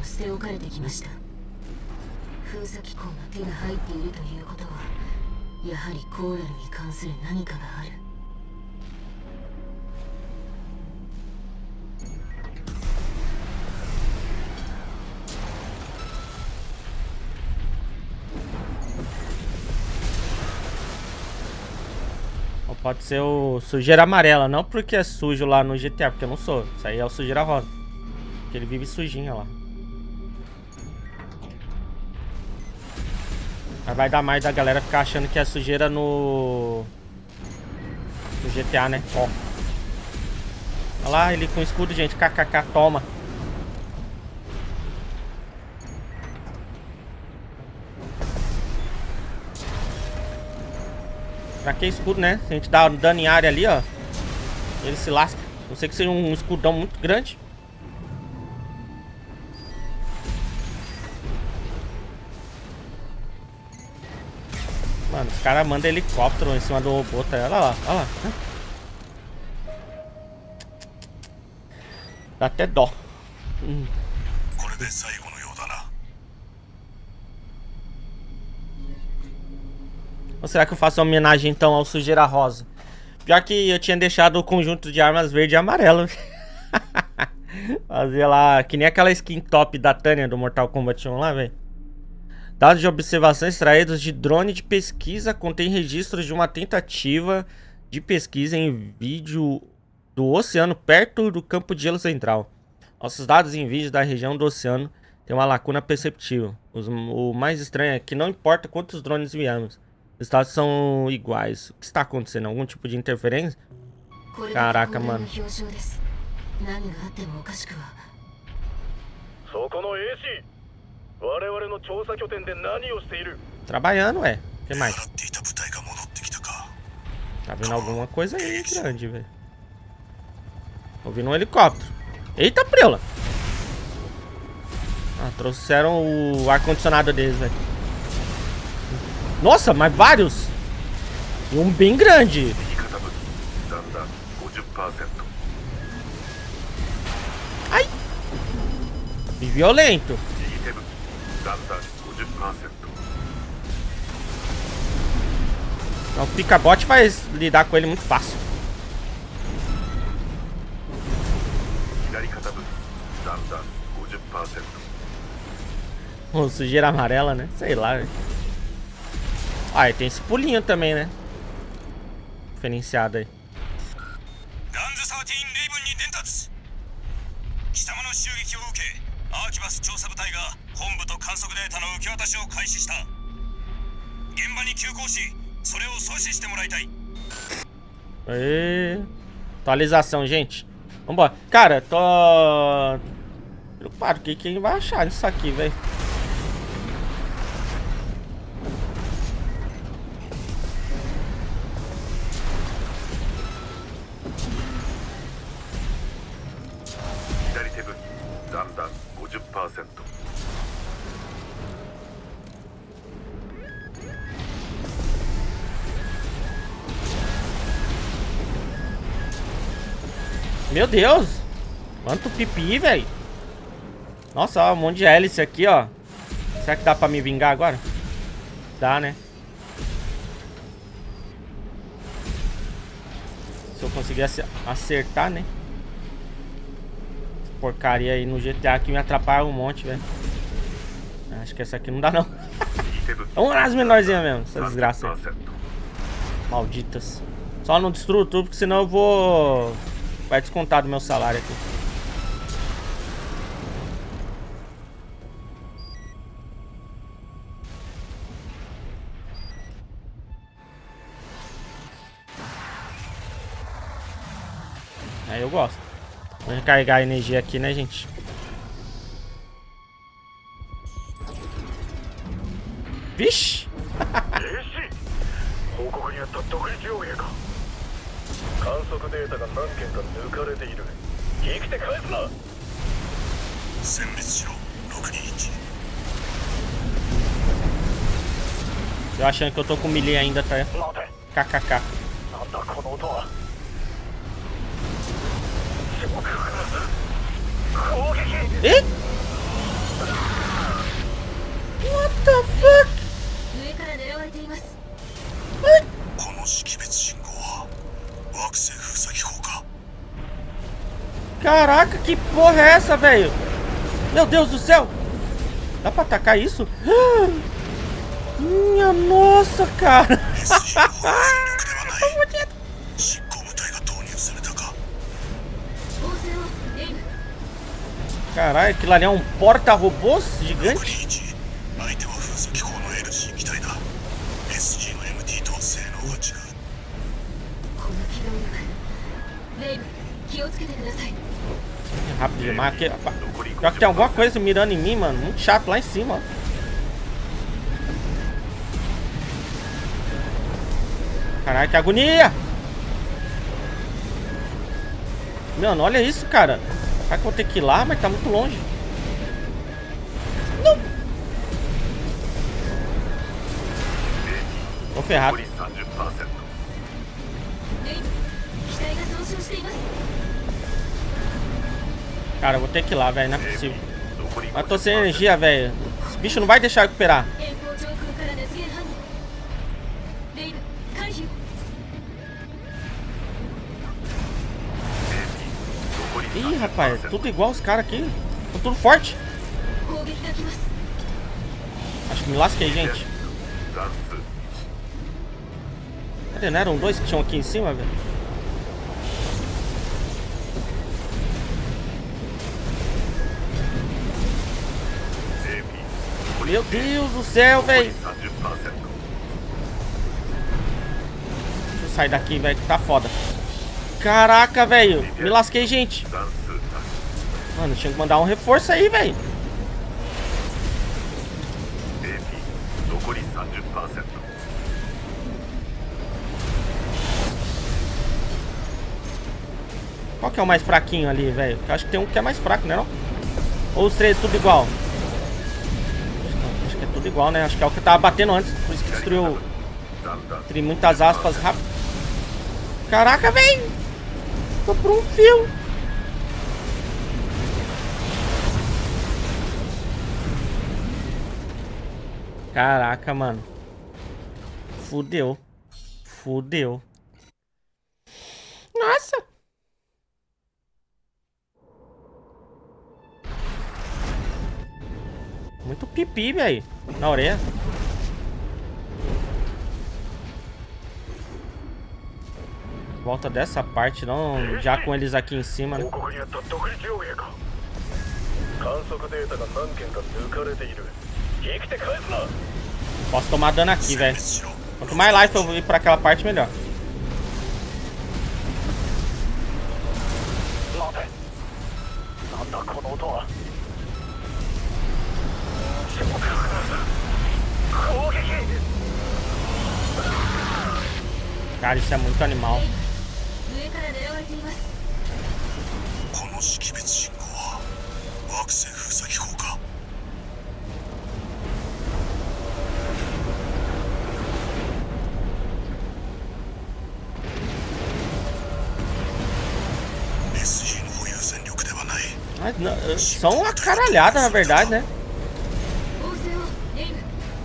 Pode ser o sujeira amarela, não porque é sujo lá no G T A, porque eu não sou. Isso aí é o sujeira rosa. Porque ele vive sujinho lá. Mas vai dar mais da galera ficar achando que é sujeira no... No G T A, né? Ó. Olha lá, ele com escudo, gente. Kkk, toma. Pra que escudo, né? Se a gente dá dano em área ali, ó, ele se lasca. Não sei que seja um escudão muito grande. Mano, os caras mandam helicóptero em cima do robô, tá? Olha lá, olha lá. Dá até dó. Hum. Ou será que eu faço uma homenagem então ao sujeira rosa? Pior que eu tinha deixado o conjunto de armas verde e amarelo. Fazer lá, que nem aquela skin top da Tânia do Mortal Kombat um lá, velho. Dados de observação extraídos de drone de pesquisa contém registros de uma tentativa de pesquisa em vídeo do oceano perto do campo de gelo central. Nossos dados em vídeo da região do oceano têm uma lacuna perceptível. Os, o mais estranho é que não importa quantos drones enviamos, os dados são iguais. O que está acontecendo? Algum tipo de interferência? Caraca, mano. Trabalhando, ué. O que mais? Tá vendo alguma coisa aí grande, velho. Tô ouvindo um helicóptero. Eita, preula! Ah, trouxeram o ar-condicionado deles, velho. Nossa, mas vários! E um bem grande. Ai! E violento. O pica-bote vai lidar com ele muito fácil. Oh, sujeira amarela, né? Sei lá, velho. Ah, e tem esse pulinho também, né? Diferenciado aí. Aê. Atualização, gente. Vambora. Cara, tô preocupado. Que quem vai achar isso aqui, velho? Meu Deus! Quanto pipi, velho! Nossa, ó, um monte de hélice aqui, ó. Será que dá pra me vingar agora? Dá, né? Se eu conseguir acertar, né? Porcaria aí no G T A que me atrapalha um monte, velho. Acho que essa aqui não dá, não. Vamos nas menorzinhas mesmo, essa desgraça aí. Malditas. Só não destruo tudo, porque senão eu vou... Vai descontar do meu salário aqui. Aí eu gosto. Vou recarregar a energia aqui, né, gente? Vixe! Eu achando que eu tô com melee ainda, tá? Kkk. E? What the fuck? Ai. Caraca, que porra é essa, velho? Meu Deus do céu! Dá pra atacar isso? Minha nossa, cara! Caralho, aquilo ali é um porta-robôs gigante? Rápido demais. Aqui, pior que tem alguma coisa mirando em mim, mano. Muito chato lá em cima, ó. Caralho, que agonia! Mano, olha isso, cara. Será que eu vou ter que ir lá, mas tá muito longe. Não! Tô ferrado. Cara, eu vou ter que ir lá, velho. Não é possível. Mas tô sem energia, velho. Esse bicho não vai deixar eu recuperar. Ih, rapaz, tudo igual os caras aqui. Tô tudo forte. 攻撃が来ます。 Acho que me lasquei, gente. 残数 Cadê? Não eram dois que tinham aqui em cima, velho? Meu Deus do céu, velho. さんじゅっパーセント Deixa eu sair daqui, velho, que tá foda. Caraca, velho. Me lasquei, gente. 残数なし Mano, tinha que mandar um reforço aí, velho. エーピー 残り さんじゅっパーセント Qual que é o mais fraquinho ali, velho? Eu acho que tem um que é mais fraco, né, não? Ou os três tudo igual? Acho que é tudo igual, né? Acho que é o que eu tava batendo antes. Por isso que destruiu, だんだん entre muitas aspas, rápido. Caraca, velho. Tô por um fio. Caraca, mano. Fudeu. Fudeu. Nossa. Muito pipi, velho. Na orelha. Volta dessa parte, não. Já com eles aqui em cima, né? 報告にあった独立傭兵か観測データが何件か抜かれている生きて返すな Posso tomar dano aqui, 殲 velho. 滅しろ。 Quanto mais life eu ir pra aquela parte, melhor. 待てなんだこの音は攻撃 Cara, isso é muito animal. 上から狙われています。 この識別信号は惑星封鎖機構か。 エスジー の保有戦力ではない。 Mas não, são uma caralhada, na verdade, né? 応戦をレイブ。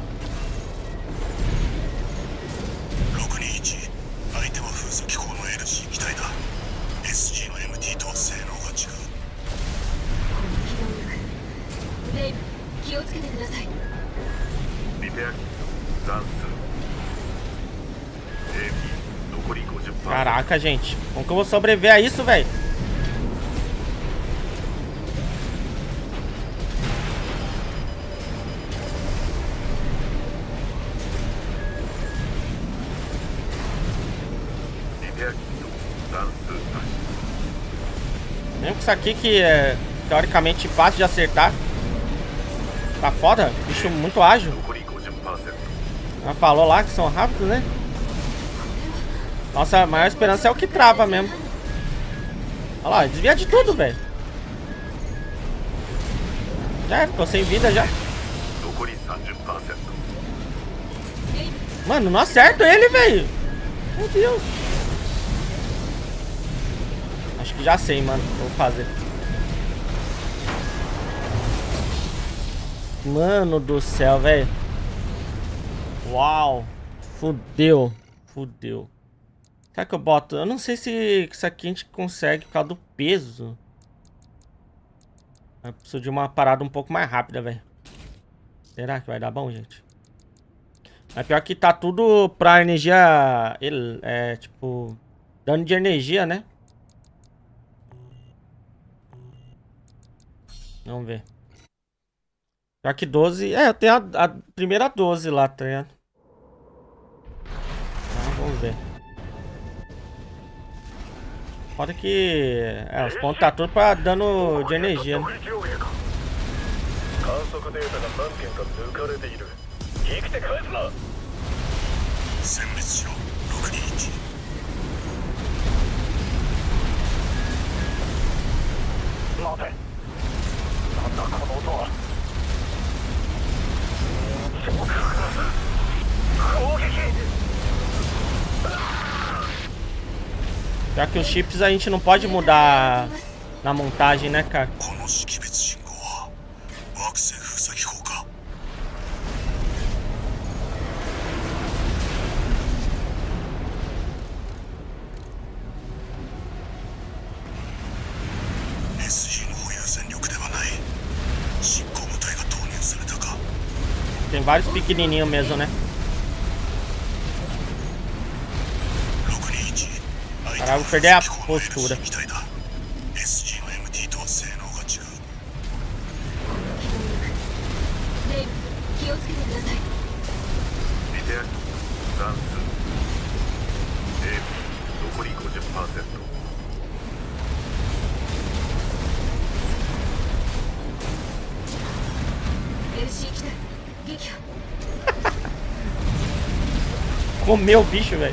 ろくにいち、相手は封鎖機構の エルジー 機体だ。 エスジー の エムティー とは性能が違う。 機動力。レイブ、気をつけてください。 リペア残数 エーピー 残り ごじゅっパーセント Caraca, gente. Como que eu vou sobreviver a isso, velho? Mesmo com isso aqui que é teoricamente fácil de acertar. Tá foda, bicho muito ágil. 残り ごじゅっパーセント Ela falou lá que são rápidos, né? Nossa, a maior esperança é o que trava mesmo. Olha lá, desvia de tudo, velho. Já era, tô sem vida já. 残り さんじゅっパーセント Mano, não acerto ele, velho. Meu Deus. Acho que já sei, mano. Vou fazer. Mano do céu, velho. Uau. Fudeu. Fudeu. Será que eu boto? Eu não sei se isso aqui a gente consegue por causa do peso. Eu preciso de uma parada um pouco mais rápida, velho. Será que vai dar bom, gente? Mas pior que tá tudo pra energia... É, tipo... Dano de energia, né? Vamos ver. Pior que doze... É, eu tenho a, a primeira doze lá, tá ligado? Então, vamos ver. Foda que... É, os pontos tá tudo pra dano de energia, né? 観測データが何件か抜かれている生きて返すな殲滅しろ。ろくにいち。 待てなんだこの音は攻撃 Já que os chips a gente não pode mudar na montagem, né, cara? この識別信号は惑星封鎖機構か。 エ tem vários pequenininhos mesmo, né? Caralho, vou perder a postura. Comeu o bicho, velho.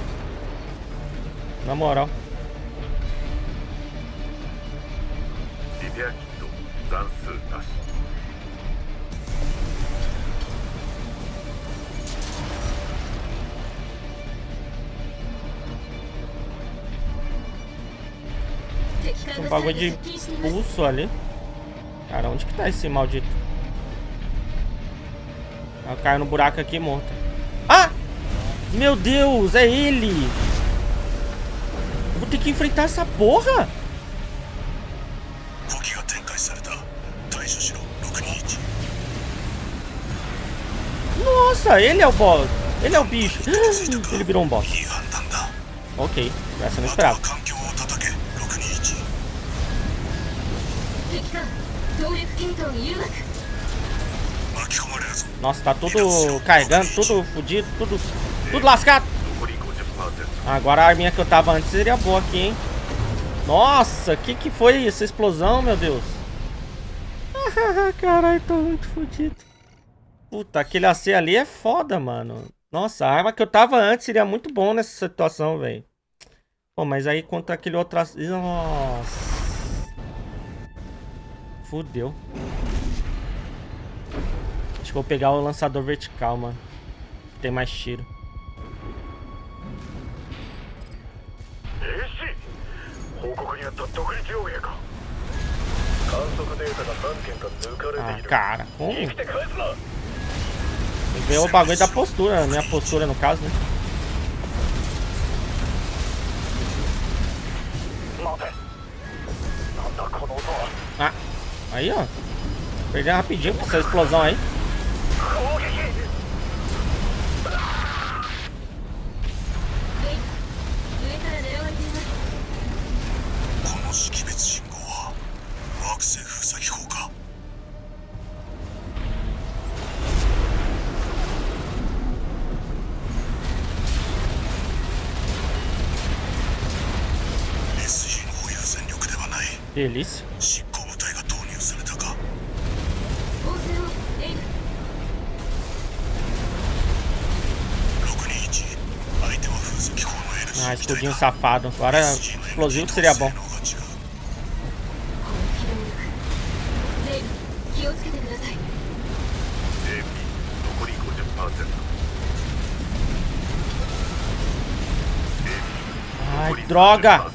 Na moral. Tem um bagulho de pulso ali. Cara, onde que tá esse maldito? Eu caio no buraco aqui morto. Ah! Meu Deus, é ele! Eu vou ter que enfrentar essa porra! Nossa, ele é o boss! Ele é o bicho! Ele virou um boss. Ok, essa eu não esperava. Nossa, tá tudo carregando, tudo fodido, tudo, tudo lascado. Agora a arminha que eu tava antes seria boa aqui, hein? Nossa, que que foi essa explosão, meu Deus? Caralho, tô muito fodido. Puta, aquele A C ali é foda, mano. Nossa, a arma que eu tava antes seria muito bom nessa situação, velho. Pô, mas aí contra aquele outro... Nossa. Fudeu. Acho que vou pegar o lançador vertical, mano. Tem mais tiro. Ah, cara, como? Tem que ver o bagulho da postura, minha postura no caso, né? Ah, aí ó. Perdeu rapidinho com essa explosão aí. Delícia. Ah, escudinho safado. Agora explosivo que seria bom. Ai, droga!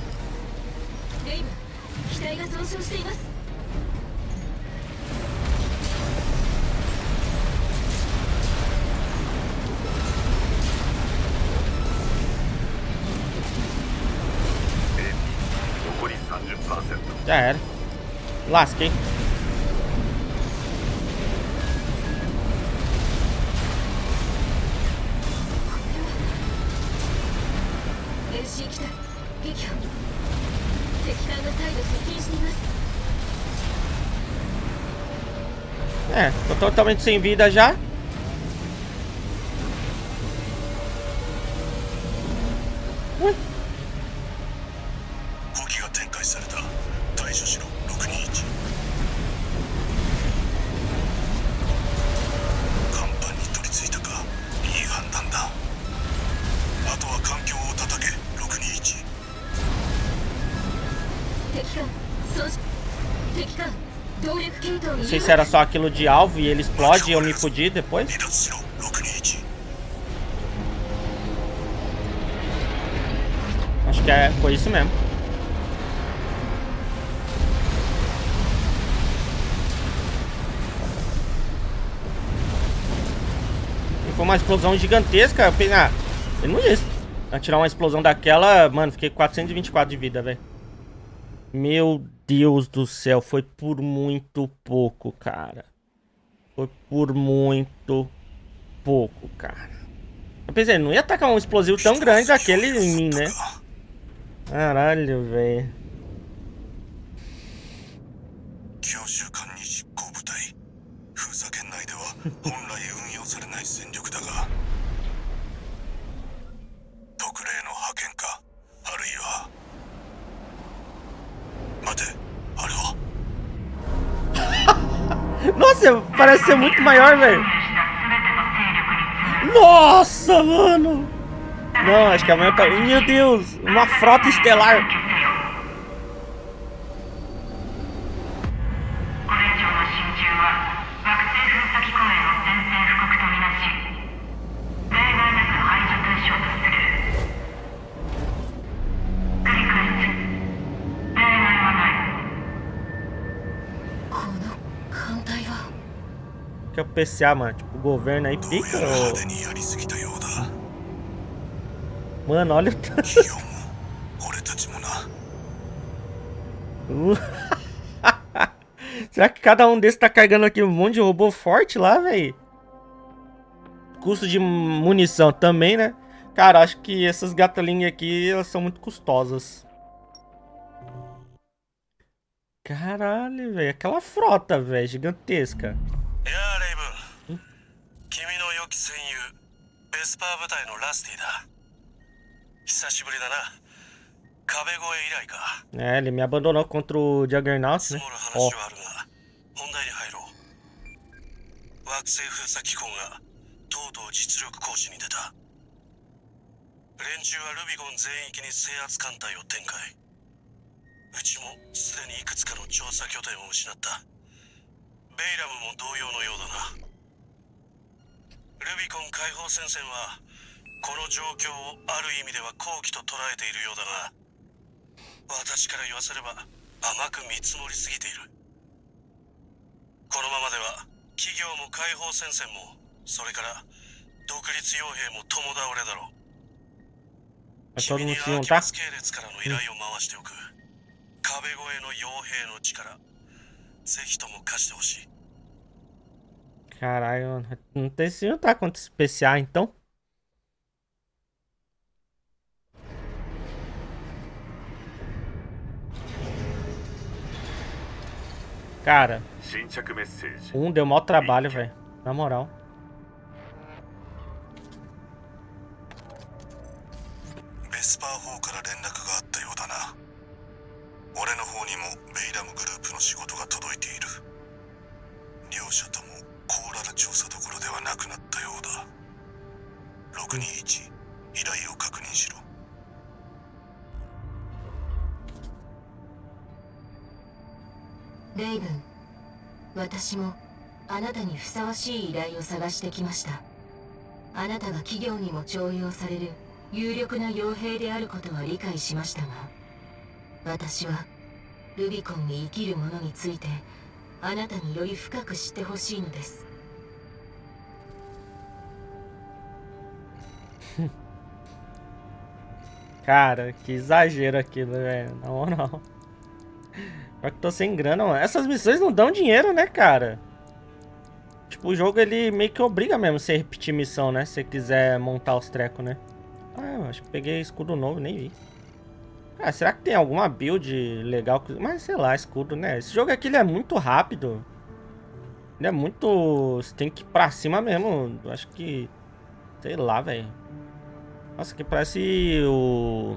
Já era. Lasquei. É, tô totalmente sem vida já. Ui. Não sei se era só aquilo de alvo e ele explode e eu me fudi depois. Acho que é, foi isso mesmo. E foi uma explosão gigantesca. Eu pensei, ah, ele não ia atirar uma explosão daquela. Mano, fiquei com quatrocentos e vinte e quatro de vida, velho. Meu Deus do céu, foi por muito pouco, cara. Foi por muito pouco, cara. Eu pensei, não ia atacar um explosivo tão grande daquele em mim, né? Caralho, velho. 教習艦に実行部隊。封鎖圏内では本来運用されない戦力だが、特例の派遣か、あるいは。待て、あれは。 Nossa, parece ser muito maior, velho. Nossa, mano. Não, acho que amanhã tá... Meu Deus, uma frota estelar. Que é o P C A, mano. Tipo, o governo aí pica. Ou... Mano, olha o tanto. Será que cada um desses tá carregando aqui um monte de robô forte lá, velho? Custo de munição também, né? Cara, acho que essas gatalinhas aqui, elas são muito custosas. Caralho, velho. Aquela frota, velho, gigantesca. É, ele me abandonou contra o Juggernaut, né? Ó. Vai todo mundo se juntar? Caralho, não tem se juntar contra esse P C A, então? Cara, um deu mau trabalho, velho. Na moral. レイブン、私もあなたにふさわしい依頼を探してきました。あなたが企業にも重用される有力な傭兵であることは理解しましたが、私はルビコンに生きる者についてあなたにより深く知ってほしいのです。 Cara, que exagero aquilo, velho. Na moral. Pior que tô sem grana, mano. Essas missões não dão dinheiro, né, cara? Tipo, o jogo, ele meio que obriga mesmo você a repetir missão, né? Se você quiser montar os trecos, né? Ah, eu acho que peguei escudo novo, nem vi. Ah, será que tem alguma build legal? Mas, sei lá, escudo, né? Esse jogo aqui, ele é muito rápido. Ele é muito... Você tem que ir pra cima mesmo. Eu acho que... Sei lá, velho. Nossa, que parece o...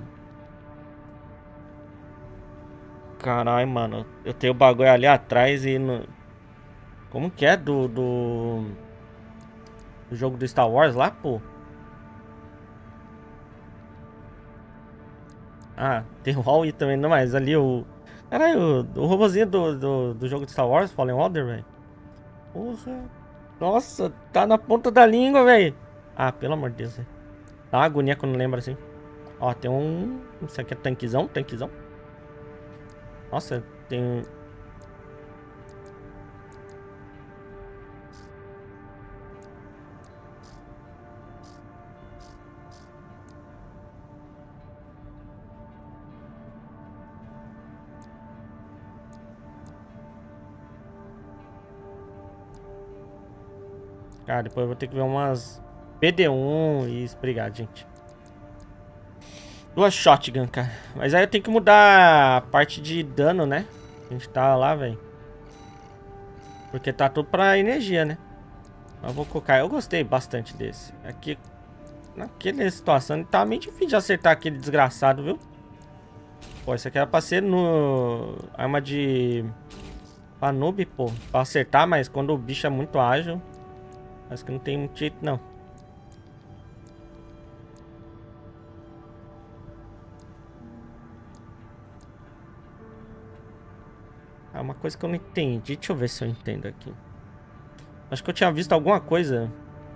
Caralho, mano. Eu tenho o bagulho ali atrás e... No... Como que é do... Do... do jogo do Star Wars lá, pô? Ah, tem o Huawei também, não, mas ali o... Caralho, o, o robozinho do, do, do jogo do Star Wars, Fallen Order, velho. Porra. Nossa, tá na ponta da língua, velho. Ah, pelo amor de Deus, velho. Dá uma agonia quando lembra assim. Ó, tem um... Isso aqui é tanquezão, tanquezão. Nossa, tem... Cara, depois eu vou ter que ver umas P D um e isso. Obrigado, gente. Duas shotgun, cara. Mas aí eu tenho que mudar a parte de dano, né? A gente tá lá, velho. Porque tá tudo pra energia, né? Mas eu vou colocar... Eu gostei bastante desse. Aqui... Naquela situação, tá meio difícil de acertar aquele desgraçado, viu? Pô, isso aqui era pra ser no... Arma de... Pra noob, pô. Pra acertar, mas quando o bicho é muito ágil... Acho que não tem muito jeito, não. Ah, uma coisa que eu não entendi. Deixa eu ver se eu entendo aqui. Acho que eu tinha visto alguma coisa...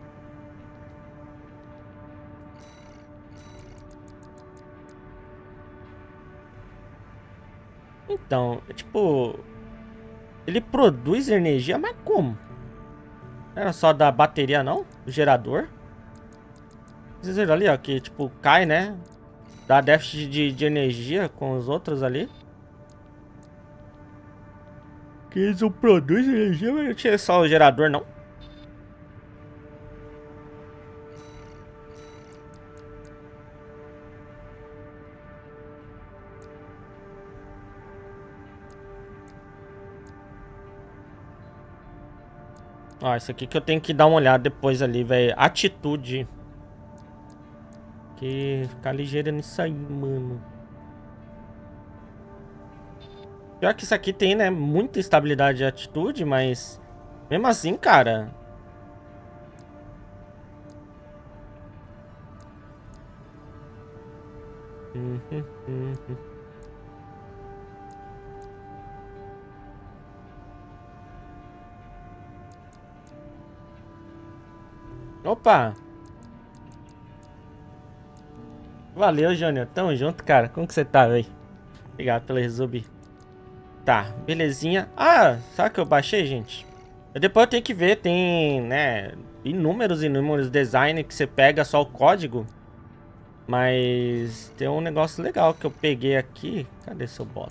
Então, é tipo... Ele produz energia, mas como? Não era só da bateria, não? O gerador? Vocês viram ali, ó, que tipo, cai, né? Dá déficit de, de energia com os outros ali. Que eles não produzem energia, mas não tinha só o gerador, não. Ó, isso aqui que eu tenho que dar uma olhada depois ali, velho. Atitude. Que ficar ligeiro nisso aí, mano. Pior que isso aqui tem, né? Muita estabilidade de atitude, mas... Mesmo assim, cara... Uhum, uhum. Opa! Valeu, Júnior. Tamo junto, cara. Como que você tá, velho? Obrigado pelo resub. Tá, belezinha. Ah, sabe que eu baixei, gente? Eu depois eu tenho que ver. Tem, né, inúmeros, inúmeros designs que você pega só o código. Mas tem um negócio legal que eu peguei aqui. Cadê seu bola?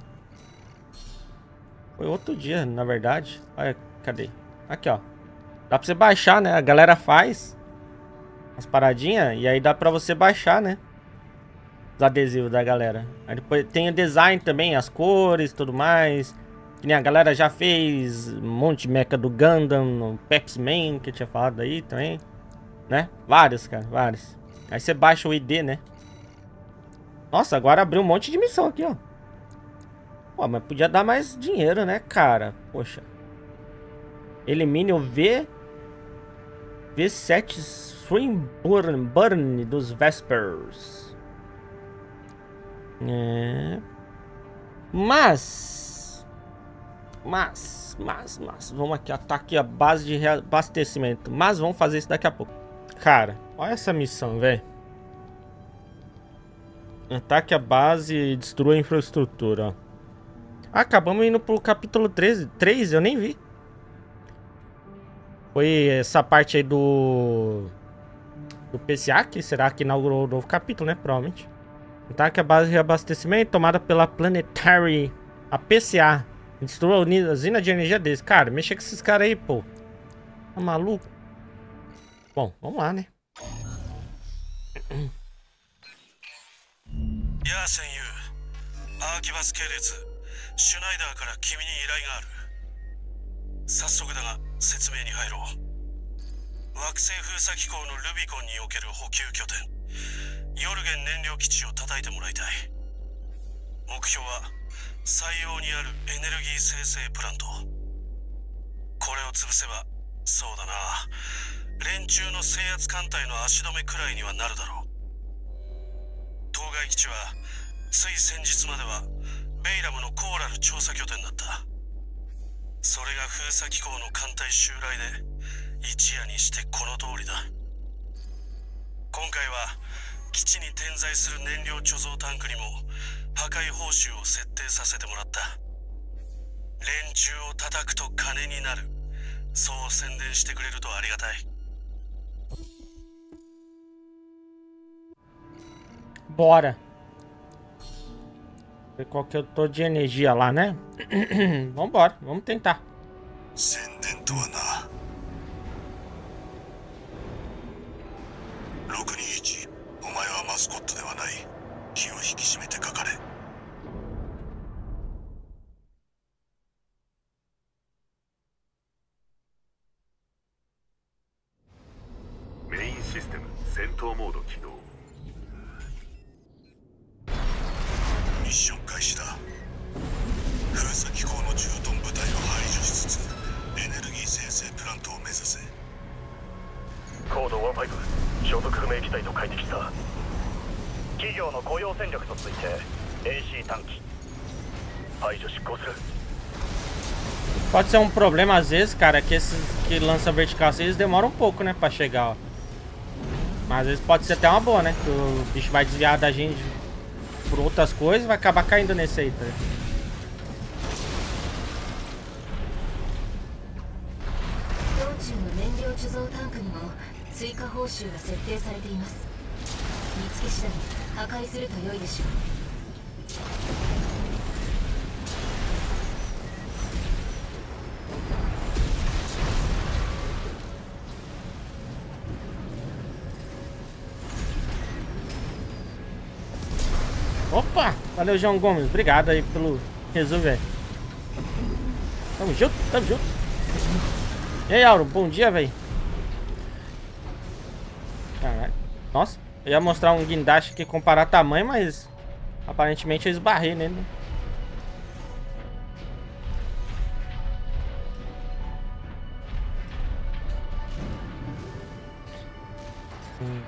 Foi outro dia, na verdade. Olha, cadê? Aqui, ó. Dá pra você baixar, né? A galera faz as paradinhas e aí dá pra você baixar, né? Os adesivos da galera. Aí depois tem o design também, as cores e tudo mais. Que nem a galera já fez um monte de mecha do Gundam, no Pepsi Man, que eu tinha falado aí também. Né? Vários, cara, vários. Aí você baixa o I D, né? Nossa, agora abriu um monte de missão aqui, ó. Pô, mas podia dar mais dinheiro, né, cara? Poxa. Elimine o V... V sete Swing Burn, Burn dos Vespers. É... Mas... Mas... Mas... Mas... Vamos aqui, ataque a base de reabastecimento. Mas vamos fazer isso daqui a pouco. Cara, olha essa missão, velho. Ataque a base e destrua a infraestrutura, ó. Ah, acabamos indo pro capítulo treze. três, eu nem vi. Foi essa parte aí do... Do P C A, que será que inaugurou o novo capítulo, né? Provavelmente. Ataque a base de reabastecimento tomada pela Planetary. A P C A. Destrua a usina de energia deles. Cara, mexa com esses caras aí, pô. Tá maluco? Bom, vamos lá, né? やあ戦友、アーキバス系列シュナイダーから君に依頼がある。早速だが説明に入ろう。惑星封鎖機構のルビコンにおける補給拠点ヨルゲン燃料基地を叩いてもらいたい。目標は採用にあるエネルギー生成プラント。これを潰せば、そうだな、連中の制圧艦隊の足止めくらいにはなるだろう。当該基地はつい先日まではベイラムのコーラル調査拠点だった。それが封鎖機構の艦隊襲来で一夜にしてこの通りだ。今回は基地に点在する燃料貯蔵タンクにも破壊報酬を設定させてもらった。連中を叩くと金になる、そう宣伝してくれるとありがたい。 Bora. Ver qual que eu tô de energia lá, né? Vambora, vamos tentar. 宣伝とはな。 雇用戦力とついて エーシー 短期排除執行する。 Pode ser um problema às vezes, cara, que esses que lança vertical assim, eles demoram um pouco, né, pra chegar, ó. Mas às vezes pode ser até uma boa, né? Que o bicho vai desviar da gente por outras coisas e vai acabar caindo nesse aí, tá? 貯蔵タンクにも追加報酬が設定されています。見つけ次第破壊すると良いでしょう。 Opa! Valeu, João Gomes. Obrigado aí pelo resumo, velho. Tamo junto, tamo junto. E aí, Auro, bom dia, velho. Caralho. Nossa, eu ia mostrar um guindaste aqui comparar tamanho, mas aparentemente eu esbarrei nele, né? Hum.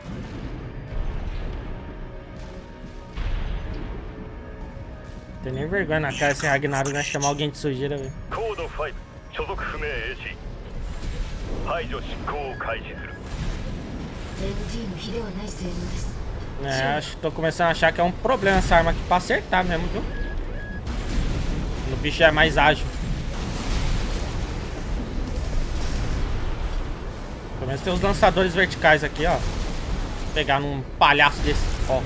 Tem nem vergonha na cara esse Ragnarok, né? Chamar alguém de sujeira, velho. É, acho que tô começando a achar que é um problema essa arma aqui pra acertar mesmo, viu? O bicho é mais ágil. Pelo menos tem os lançadores verticais aqui, ó. Vou pegar num palhaço desse, ó.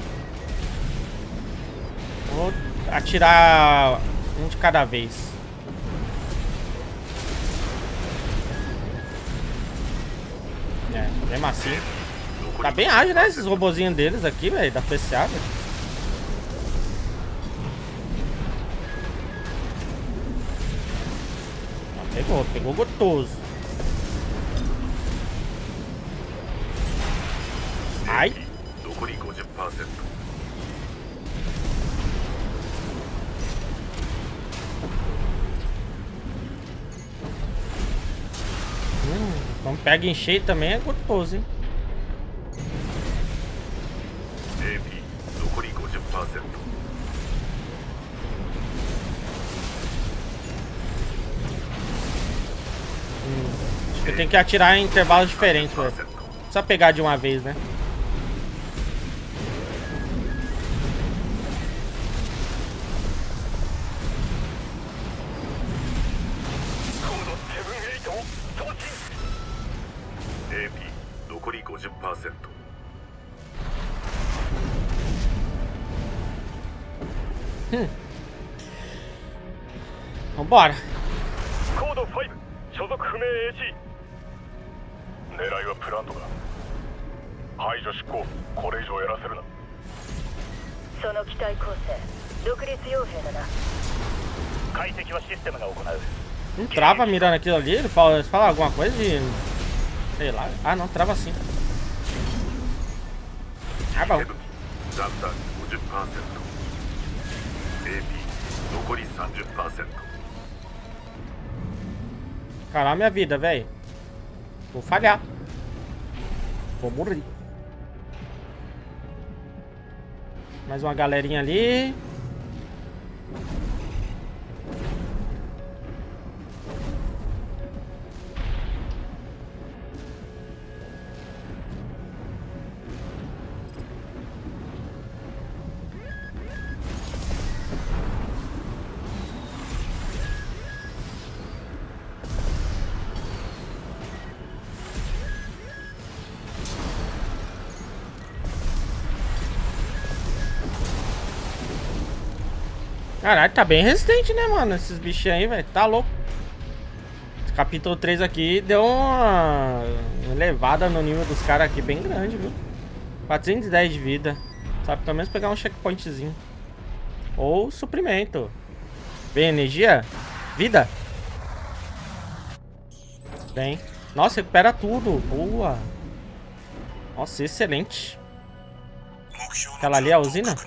Vou atirar um de cada vez. É, bem macio. Tá bem ágil, né? Esses robozinhos deles aqui, velho, da P C A, velho. Pegou, pegou gostoso. Ai. Hum, quando pega em cheio também é gostoso, hein? Hum, acho que eu tenho que atirar em intervalos diferentes, velho. Não precisa pegar de uma vez, né? Hum. Vambora. Não trava mirando aquilo ali? Ele fala, fala alguma coisa de... sei lá. Ah, não, trava sim. Ah, bom. Caralho, minha vida, velho. Vou falhar. Vou morrer. Mais uma galerinha ali. Caralho, tá bem resistente, né, mano? Esses bichinhos aí, velho. Tá louco. Esse capítulo três aqui deu uma elevada no nível dos caras aqui bem grande, viu? quatrocentos e dez de vida. Sabe, pelo menos pegar um checkpointzinho. Ou suprimento. Bem, energia. Vida. Bem. Nossa, recupera tudo. Boa. Nossa, excelente. Aquela ali é a usina?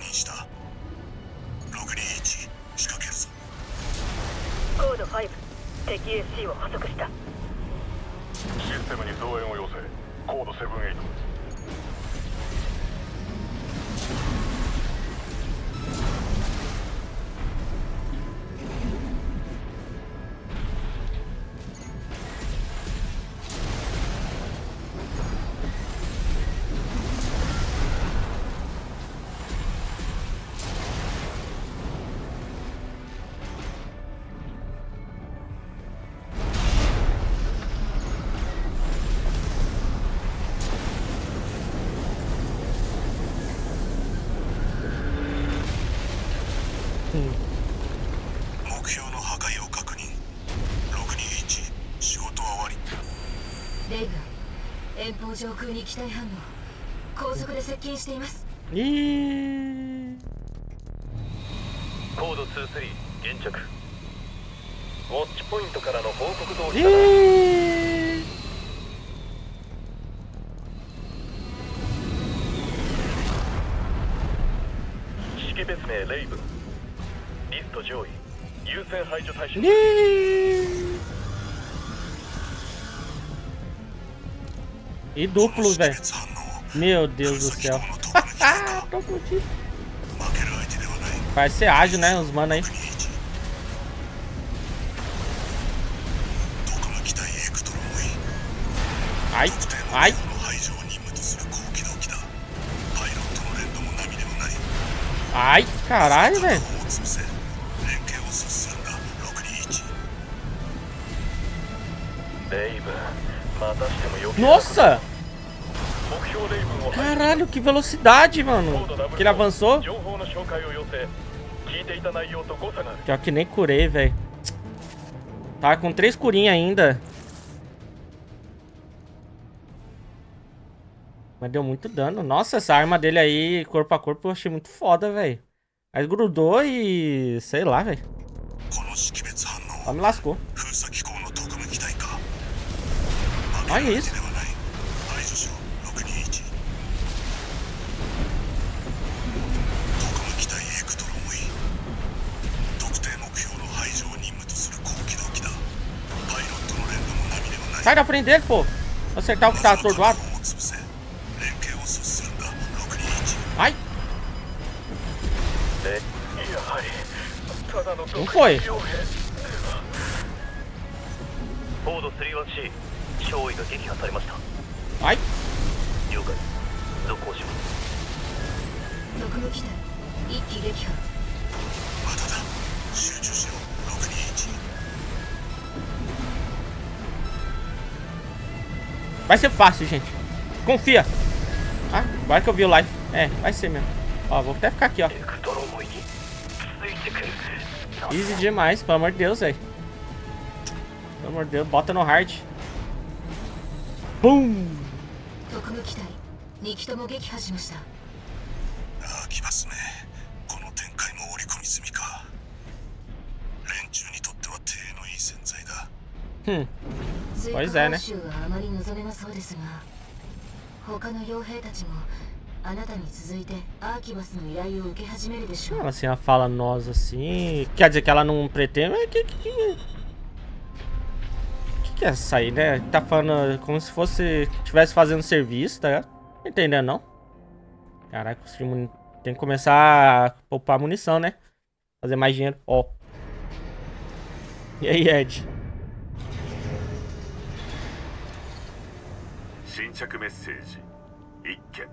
目標の破壊を確認。ろくにいち、仕事は終わり。 レイブン、遠方上空に機体反応。高速で接近しています。 えー、 コードにじゅうさん現着。ウォッチポイントからの報告通りえだな。 ー、 識別名レイブン。リスト上位。優先排除対象。 えー. E duplo, velho. Meu Deus do céu. Tô fudido. Vai ser ágil, né? Os mano aí. Ai, ai. Ai, caralho, velho. Nossa! Caralho, que velocidade, mano. Que ele avançou. Pior que nem curei, velho. Tá com três curinhas ainda. Mas deu muito dano. Nossa, essa arma dele aí, corpo a corpo, eu achei muito foda, velho. Mas grudou e... sei lá, velho. Só me lascou. Olha isso. Sai da frente dele, pô. Vou acertar o que tá atordoado. Ai. Não foi. Ai. Vai ser fácil, gente. Confia. Ah, agora que eu vi o live. É, vai ser mesmo. Ó, vou até ficar aqui, ó. Easy demais, pelo amor de Deus, velho. Pelo amor de Deus, bota no hard. Bum! Hum. Pois é, né? Ela assim, ela fala nós assim. Quer dizer que ela não pretende. Mas que que, que... que que é essa aí, né? Tá falando como se fosse. Tivesse fazendo serviço, tá ligado? Não entendendo, não. Caraca, tem que começar a poupar munição, né? Fazer mais dinheiro. Ó. E aí, Ed? 新着メッセージ一件。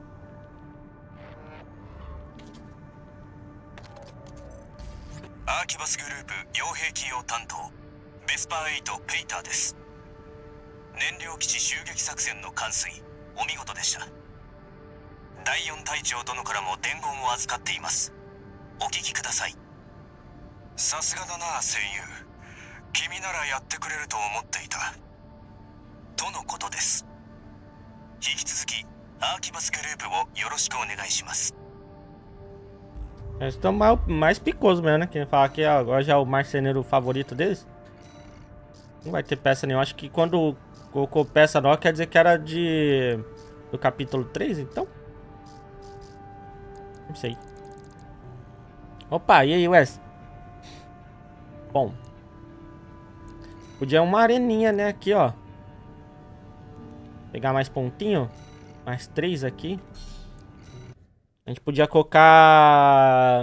アーキバスグループ傭兵器用担当ベスパーエイトペイターです。燃料基地襲撃作戦の完遂お見事でした。だいよん隊長殿からも伝言を預かっています。お聞きください。さすがだな声優。君ならやってくれると思っていたとのことです。引き続きアーキバスグループをよろしくお願いします。 Eles estão mais, mais picosos mesmo, né? Quem fala que agora já é o marceneiro favorito deles. Não vai ter peça nenhuma. Acho que quando colocou peça nova quer dizer que era de... do capítulo três, então? Não sei. Opa, e aí, Wes? Bom. Podia uma areninha, né? Aqui, ó. Pegar mais pontinho. Mais três aqui. A gente podia colocar...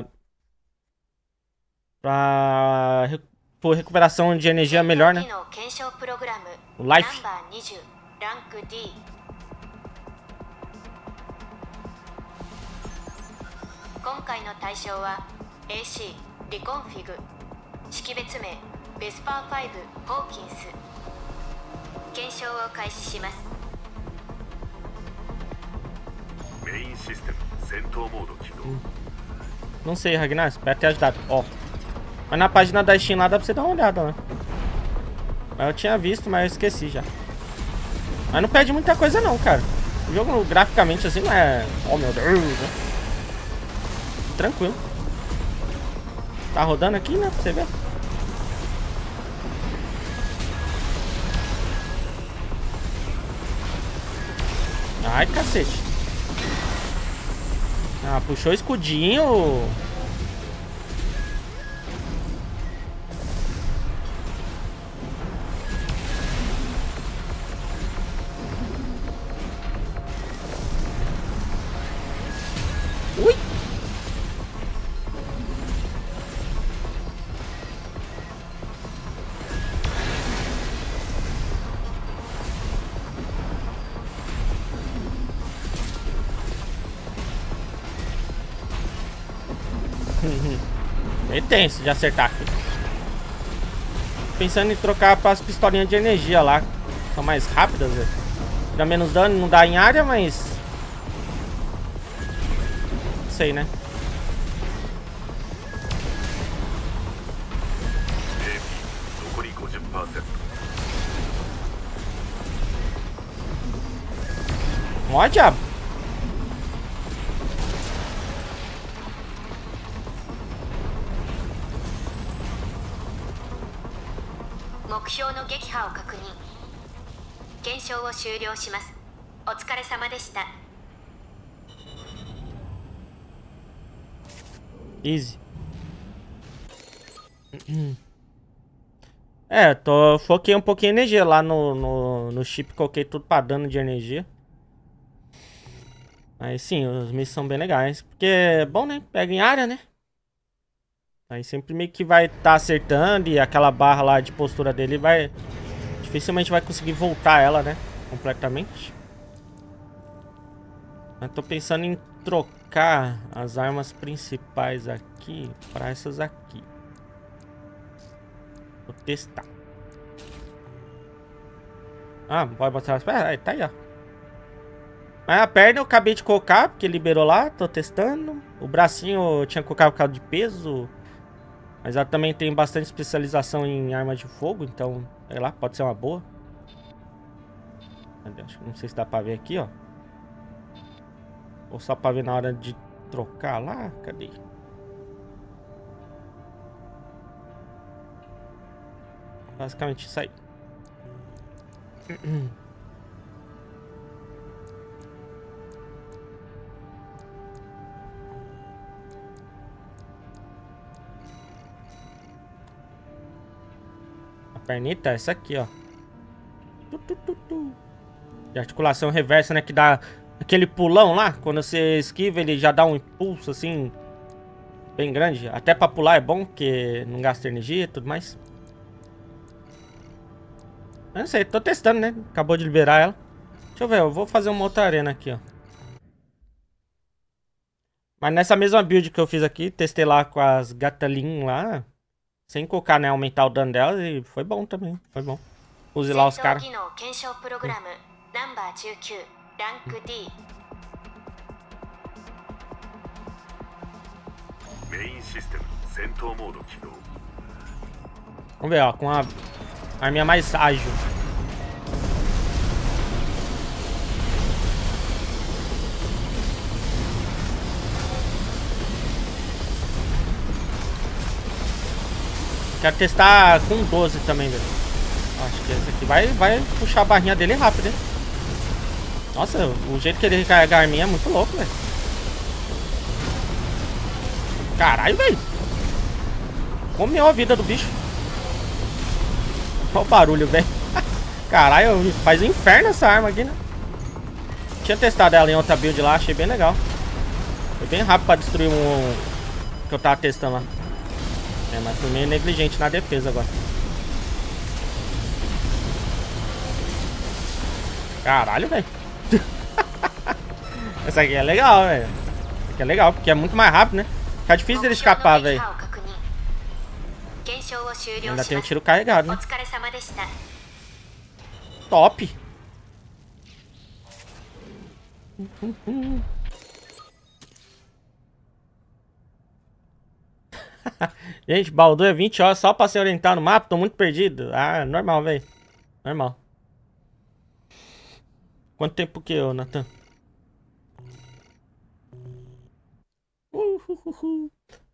Pra... Por recuperação de energia melhor, né? O Life. Não sei, Ragnar, espero ter ajudado. Ó. Mas na página da Steam lá dá pra você dar uma olhada, né? Mas eu tinha visto, mas eu esqueci já. Mas não perde muita coisa não, cara. O jogo graficamente assim não é... Oh, meu Deus, né? Tranquilo. Tá rodando aqui, né? Pra você ver. Ai, cacete. Ah, puxou o escudinho. Ui. É tenso de acertar aqui. Pensando em trocar para as pistolinhas de energia lá. São mais rápidas, velho. Dá menos dano, não dá em área, mas... Não sei, né? Ó, diabo. 目標の撃破を確認。検証を終了します。お疲れ様でした。 Easy. É, tô, foquei um pouquinho de energia lá no, no, no chip, coloquei tudo pra dano de energia. Aí sim, os missões são bem legais. Porque é bom, né? Pega em área, né? Aí sempre meio que vai estar tá acertando e aquela barra lá de postura dele vai... Dificilmente vai conseguir voltar ela, né? Completamente. Eu tô pensando em trocar as armas principais aqui para essas aqui. Vou testar. Ah, pode botar as pernas? Ah, tá aí, ó. Mas a perna eu acabei de colocar, porque liberou lá, tô testando. O bracinho eu tinha colocado por causa de peso. Mas ela também tem bastante especialização em armas de fogo, então, sei lá, pode ser uma boa. Não sei se dá pra ver aqui, ó. Ou só pra ver na hora de trocar lá? Cadê? Basicamente isso aí. A pernita é essa aqui, ó. De articulação reversa, né? Que dá aquele pulão lá. Quando você esquiva, ele já dá um impulso assim bem grande. Até pra pular é bom, porque não gasta energia e tudo mais. Eu não sei, tô testando, né? Acabou de liberar ela. Deixa eu ver, eu vou fazer uma outra arena aqui, ó. Mas nessa mesma build que eu fiz aqui, testei lá com as Gatlin lá. Sem colocar, né? Aumentar o dano delas e foi bom também, foi bom. Use lá os caras. Vamos ver, ó, com a arminha mais ágil. Quero testar com doze também, velho. Acho que esse aqui vai, vai puxar a barrinha dele rápido, hein? Nossa, o jeito que ele recarrega a arminha é muito louco, velho. Caralho, velho. Comeu a vida do bicho. Olha o barulho, velho. Caralho, faz um inferno essa arma aqui, né? Tinha testado ela em outra build lá, achei bem legal. Foi bem rápido pra destruir um que eu tava testando lá. É, mas fui meio negligente na defesa agora. Caralho, velho. Essa aqui é legal, velho. Essa aqui é legal, porque é muito mais rápido, né? Fica difícil dele escapar, velho. Ainda tem o tiro carregado, né? Top. Gente, Baldur é vinte horas só pra se orientar no mapa. Tô muito perdido. Ah, normal, velho. Normal. Quanto tempo que eu, Nathan? Uhuhuhu.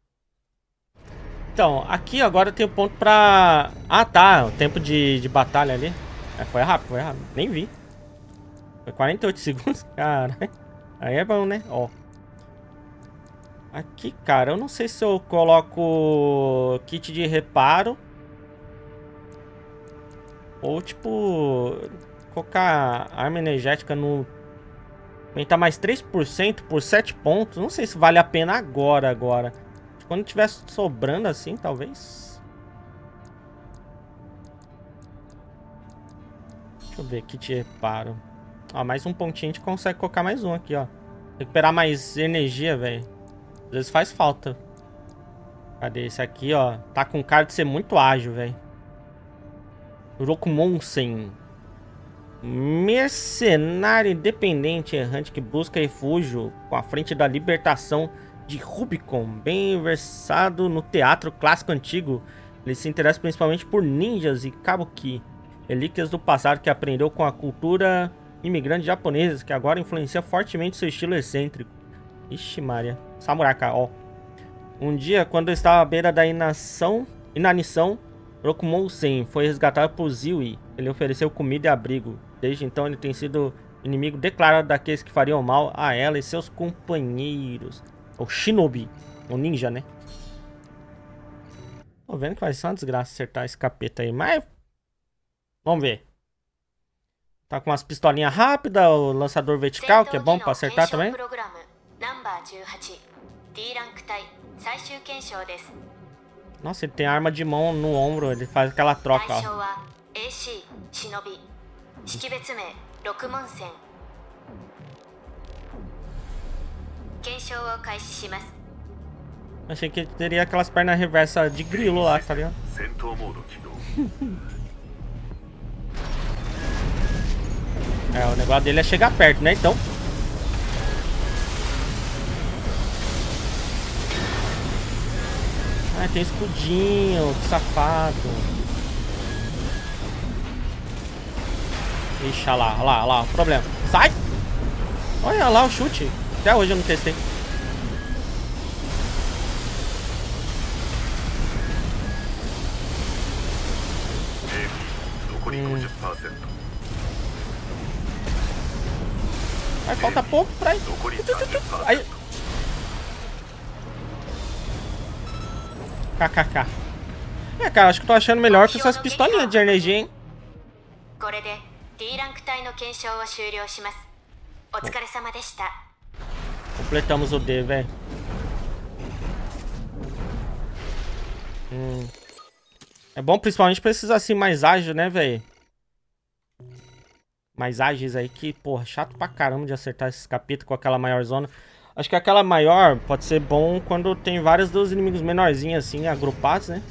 Então, aqui agora tem o ponto pra... Ah, tá. O tempo de, de batalha ali. É, foi rápido, foi rápido. Nem vi. Foi quarenta e oito segundos. Cara, aí é bom, né? Ó. Aqui, cara, eu não sei se eu coloco kit de reparo. Ou, tipo... Colocar arma energética no... Aumentar mais três por cento por sete pontos. Não sei se vale a pena agora, agora. Quando tiver sobrando assim, talvez. Deixa eu ver, kit de reparo. Ó, mais um pontinho, a gente consegue colocar mais um aqui, ó. Recuperar mais energia, velho. Às vezes faz falta. Cadê esse aqui, ó? Tá com cara de ser muito ágil, velho. Rokumonsen. Mercenário independente errante que busca refúgio com a frente da libertação de Rubicon. Bem versado no teatro clássico antigo. Ele se interessa principalmente por ninjas e kabuki. Relíquias do passado que aprendeu com a cultura imigrante japonesa, que agora influencia fortemente seu estilo excêntrico. Ixi, Maria. Samurai, ó. Um dia, quando estava à beira da inação, inanição, Rokumonsen foi resgatado por Ziui. Ele ofereceu comida e abrigo. Desde então, ele tem sido inimigo declarado daqueles que fariam mal a ela e seus companheiros. O Shinobi, o ninja, né? Tô vendo que vai ser uma desgraça acertar esse capeta aí, mas... Vamos ver. Tá com umas pistolinhas rápidas, o lançador vertical, que é bom pra acertar também. Nossa, ele tem arma de mão no ombro, ele faz aquela troca, ó. Achei que teria aquelas pernas reversa de grilo lá, tá ligado? É, o negócio dele é chegar perto, né? Então... Ah, tem escudinho, que safado. Ixi, olha lá, olha lá, olha lá, o problema. Sai! Olha lá o chute. Até hoje eu não testei. Hum. Aí falta pouco pra ir. Aí. K K K. É, cara, acho que tô achando melhor que essas pistolinhas de energia, hein? Completamos o D, velho. Hum. É bom principalmente pra esses assim mais ágeis, né, velho? Mais ágeis aí que, porra, chato pra caramba de acertar esses capítulos com aquela maior zona. Acho que aquela maior pode ser bom quando tem vários dos inimigos menorzinhos assim, agrupados, né?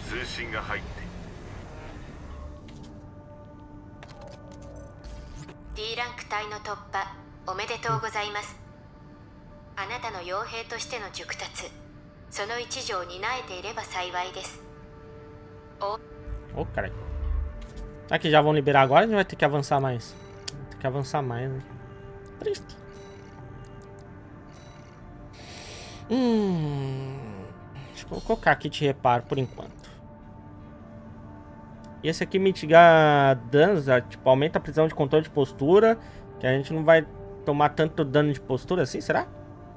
Ô, oh, cara. Será que já vão liberar agora? A gente vai ter que avançar mais. Vai ter que avançar mais, né? Triste. Hum... Deixa eu colocar aqui de reparo por enquanto. E esse aqui mitigar danos, tipo, aumenta a precisão de controle de postura. Que a gente não vai tomar tanto dano de postura assim, será?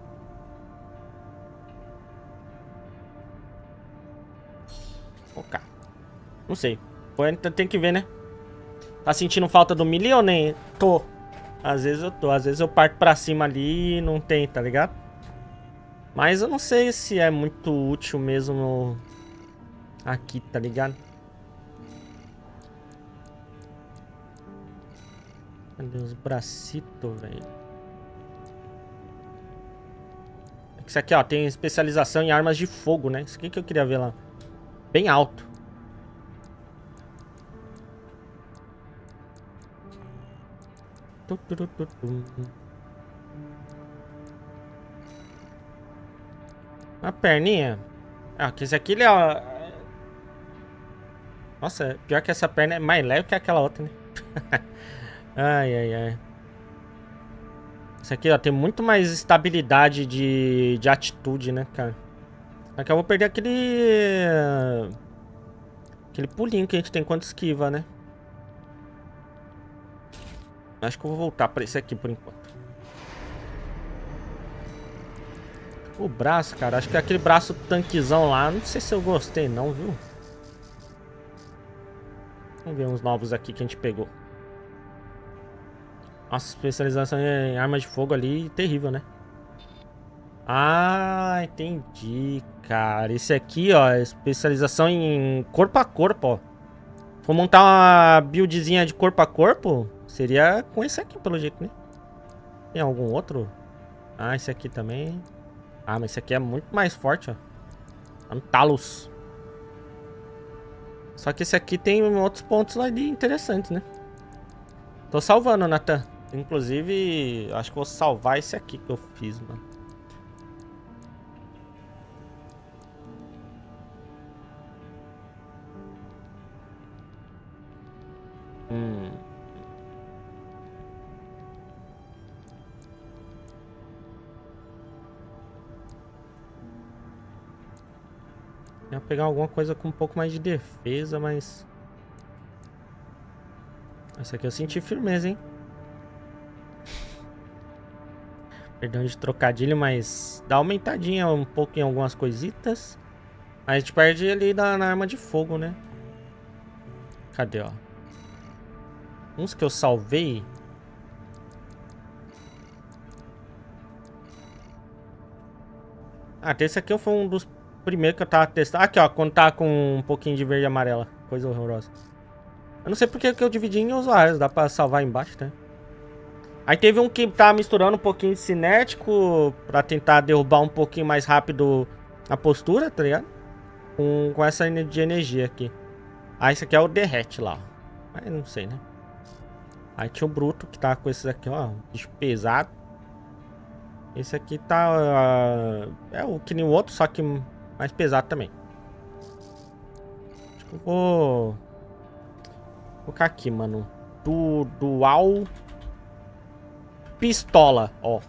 Colocar. Não sei. Tem que ver, né? Tá sentindo falta do melee ou nem? Tô. Às vezes eu tô. Às vezes eu parto pra cima ali e não tem, tá ligado? Mas eu não sei se é muito útil mesmo no... aqui, tá ligado? Cadê os bracitos, velho? Isso aqui, ó, tem especialização em armas de fogo, né? Isso aqui que eu queria ver lá. Bem alto. A perninha. Ah, que esse aqui ele é... Nossa, pior que essa perna é mais leve que aquela outra, né? Ai, ai, ai. Esse aqui, ó, tem muito mais estabilidade de, de atitude, né, cara? Aqui eu vou perder aquele... Aquele pulinho que a gente tem quando esquiva, né? Acho que eu vou voltar pra esse aqui por enquanto. O braço, cara. Acho que aquele braço tanquezão lá, não sei se eu gostei não, viu? Vamos ver uns novos aqui que a gente pegou. Nossa, especialização em arma de fogo ali, terrível, né? Ah, entendi, cara. Esse aqui, ó, é especialização em corpo a corpo, ó. Vou montar uma buildzinha de corpo a corpo, seria com esse aqui, pelo jeito, né? Tem algum outro? Ah, esse aqui também. Ah, mas esse aqui é muito mais forte, ó. Antalos. Só que esse aqui tem outros pontos lá de interessantes, né? Tô salvando, Nathan. Inclusive, acho que vou salvar esse aqui que eu fiz, mano. Hum. Eu vou pegar alguma coisa com um pouco mais de defesa, mas... Esse aqui eu senti firmeza, hein? Perdão de trocadilho, mas dá aumentadinha um pouco em algumas coisitas. Mas a gente perde ali na, na arma de fogo, né? Cadê, ó? Uns que eu salvei. Ah, esse aqui foi um dos primeiros que eu tava testando. Aqui, ó, quando tá com um pouquinho de verde e amarela. Coisa horrorosa. Eu não sei porque que eu dividi em usuários. Dá pra salvar embaixo, né? Aí teve um que tá misturando um pouquinho de cinético pra tentar derrubar um pouquinho mais rápido a postura, tá ligado? Com, com essa de energia aqui. Ah, esse aqui é o derrete lá. Mas não sei, né? Aí tinha o bruto que tá com esses aqui, ó. Bicho pesado. Esse aqui tá... Uh, é o que nem o outro, só que mais pesado também. Acho que eu vou... Vou colocar aqui, mano. Do dual... Pistola, ó.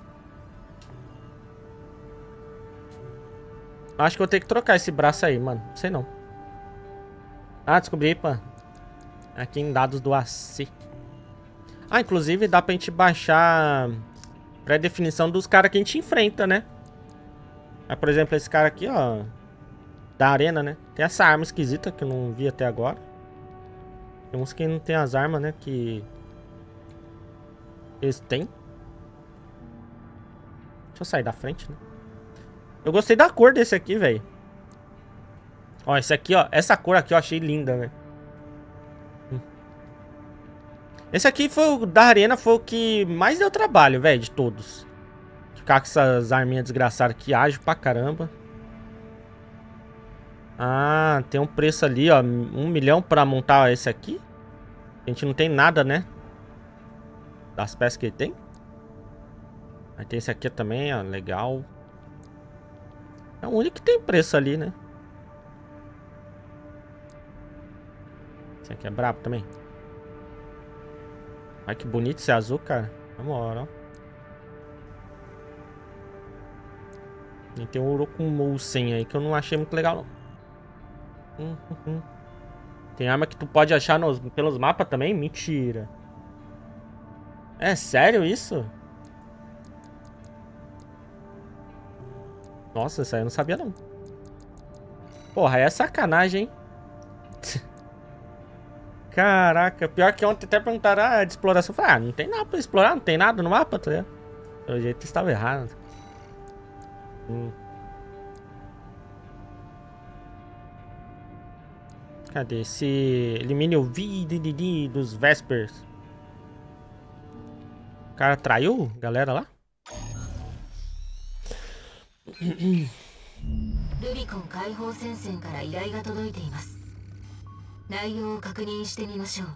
Acho que eu vou ter que trocar esse braço aí, mano. Não sei não. Ah, descobri, pá. Aqui em dados do A C. Ah, inclusive dá pra gente baixar pré-definição dos caras que a gente enfrenta, né? Ah, por exemplo, esse cara aqui, ó. Da arena, né? Tem essa arma esquisita que eu não vi até agora. Tem uns que não tem as armas, né? Que... Eles têm. Deixa eu sair da frente, né? Eu gostei da cor desse aqui, velho. Ó, esse aqui, ó. Essa cor aqui eu achei linda, né? Hum. Esse aqui foi o da arena, foi o que mais deu trabalho, velho, de todos. Ficar com essas arminhas desgraçadas que agem pra caramba. Ah, tem um preço ali, ó. Um milhão pra montar esse aqui. A gente não tem nada, né? Das peças que ele tem. Aí tem esse aqui também, ó. Legal. É o único que tem preço ali, né? Esse aqui é brabo também. Olha que bonito esse azul, cara. Na moral. E tem o Orokumousen aí que eu não achei muito legal, não. Hum, hum, hum. Tem arma que tu pode achar nos, pelos mapas também? Mentira. É sério isso? Nossa, isso aí eu não sabia não. Porra, é sacanagem, hein? Caraca, pior que ontem até perguntaram ah, de exploração. Eu falei, ah, não tem nada pra explorar, não tem nada no mapa, tá ligado? Pelo jeito estava errado. Hum. Cadê esse... Elimine o V D D D dos Vespers. O cara traiu a galera lá? ルビコン解放戦線から依頼が届いています。内容を確認してみましょう。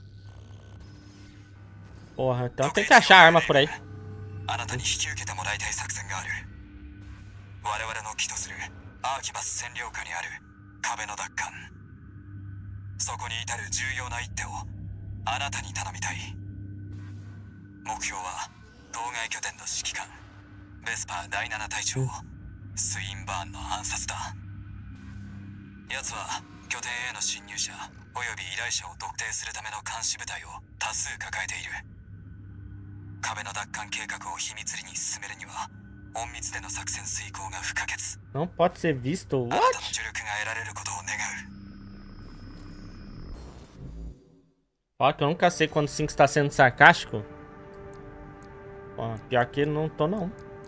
Porra, então tem que achar arma por aí. あなたに引き受けてもらいたい作戦がある。我々の機とするアーキバス占領下にある壁の奪還。そこに至る重要な一手をあなたに頼みたい。目標は当該拠点の指揮官ベスパーだいなな隊長スインバーンの暗殺だ。奴は拠点への侵入者および依頼者を特定するための監視部隊を多数抱えている。壁の奪還計画を秘密裏に進めるには隠密での作戦遂行が不可欠。 Não pode ser visto. あなたの What? 助力が得られることを願う。 Fala que eu nunca sei quando o Cinco está sendo sarcástico. Pô, pior que não tô, não.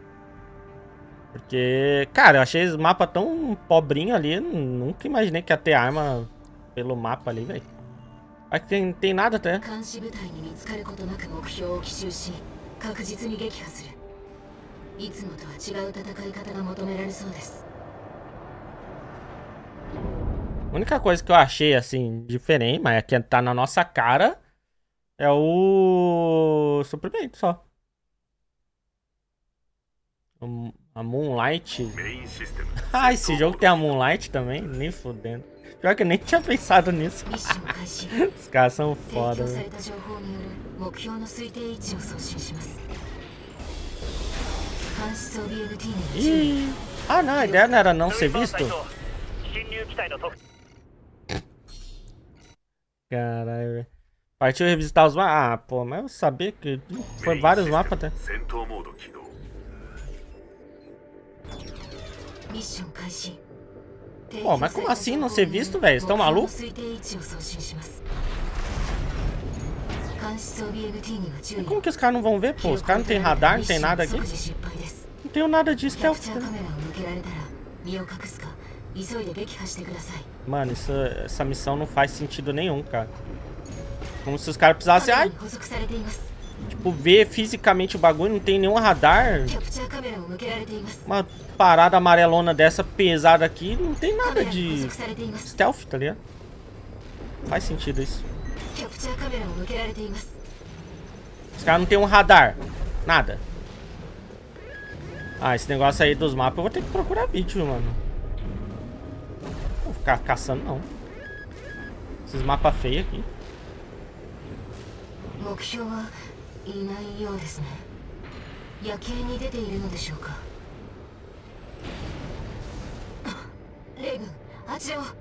Porque, cara, eu achei esse mapa tão pobrinho ali. Nunca imaginei que ia ter arma pelo mapa ali, velho. Aqui tem, tem nada até. 監視部隊に見つかることなく目標を奇襲し確実に撃破する。いつもとは違う戦い方が求められそうです。 A única coisa que eu achei, assim, diferente, mas é que tá na nossa cara, é o suprimento só. A Moonlight. Ah, esse jogo tem a Moonlight também? Nem fudendo. Pior que eu nem tinha pensado nisso. Os caras são foda, velho. Ih. Ah, não, a ideia não era não ser visto? Caralho, velho. Partiu revisitar os mapas. Ah, pô, mas eu sabia que foi vários mapas até. Pô, mas como assim não ser visto, velho? Vocês estão malucos? Como que os caras não vão ver, pô? Os caras não tem radar, não tem nada aqui. Não tenho nada de stealth. Mano, isso, essa missão não faz sentido nenhum, cara. Como se os caras precisassem, ai, tipo, ver fisicamente o bagulho, não tem nenhum radar. Uma parada amarelona dessa pesada aqui, não tem nada de stealth, tá ligado? Faz sentido isso. Os caras não tem um radar, nada. Ah, esse negócio aí dos mapas eu vou ter que procurar vídeo, mano. Não vou ficar caçando, não. Esses mapas feios aqui. 目標はいないようですね。夜景に出ているのでしょうか。レイ軍、あちらを。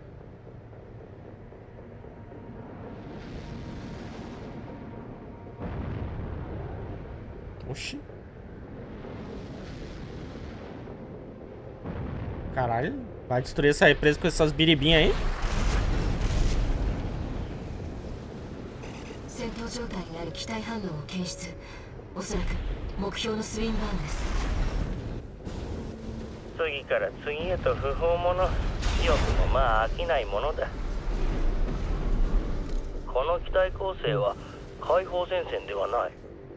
Oxi. Caralho, vai destruir essa represa com essas biribinhas aí? 戦闘状態にある機体反応を検出。おそらく目標のスインバーンです。 次から次へと不法者、よくもまあ飽きないものだ。この機体構成は解放前線ではない。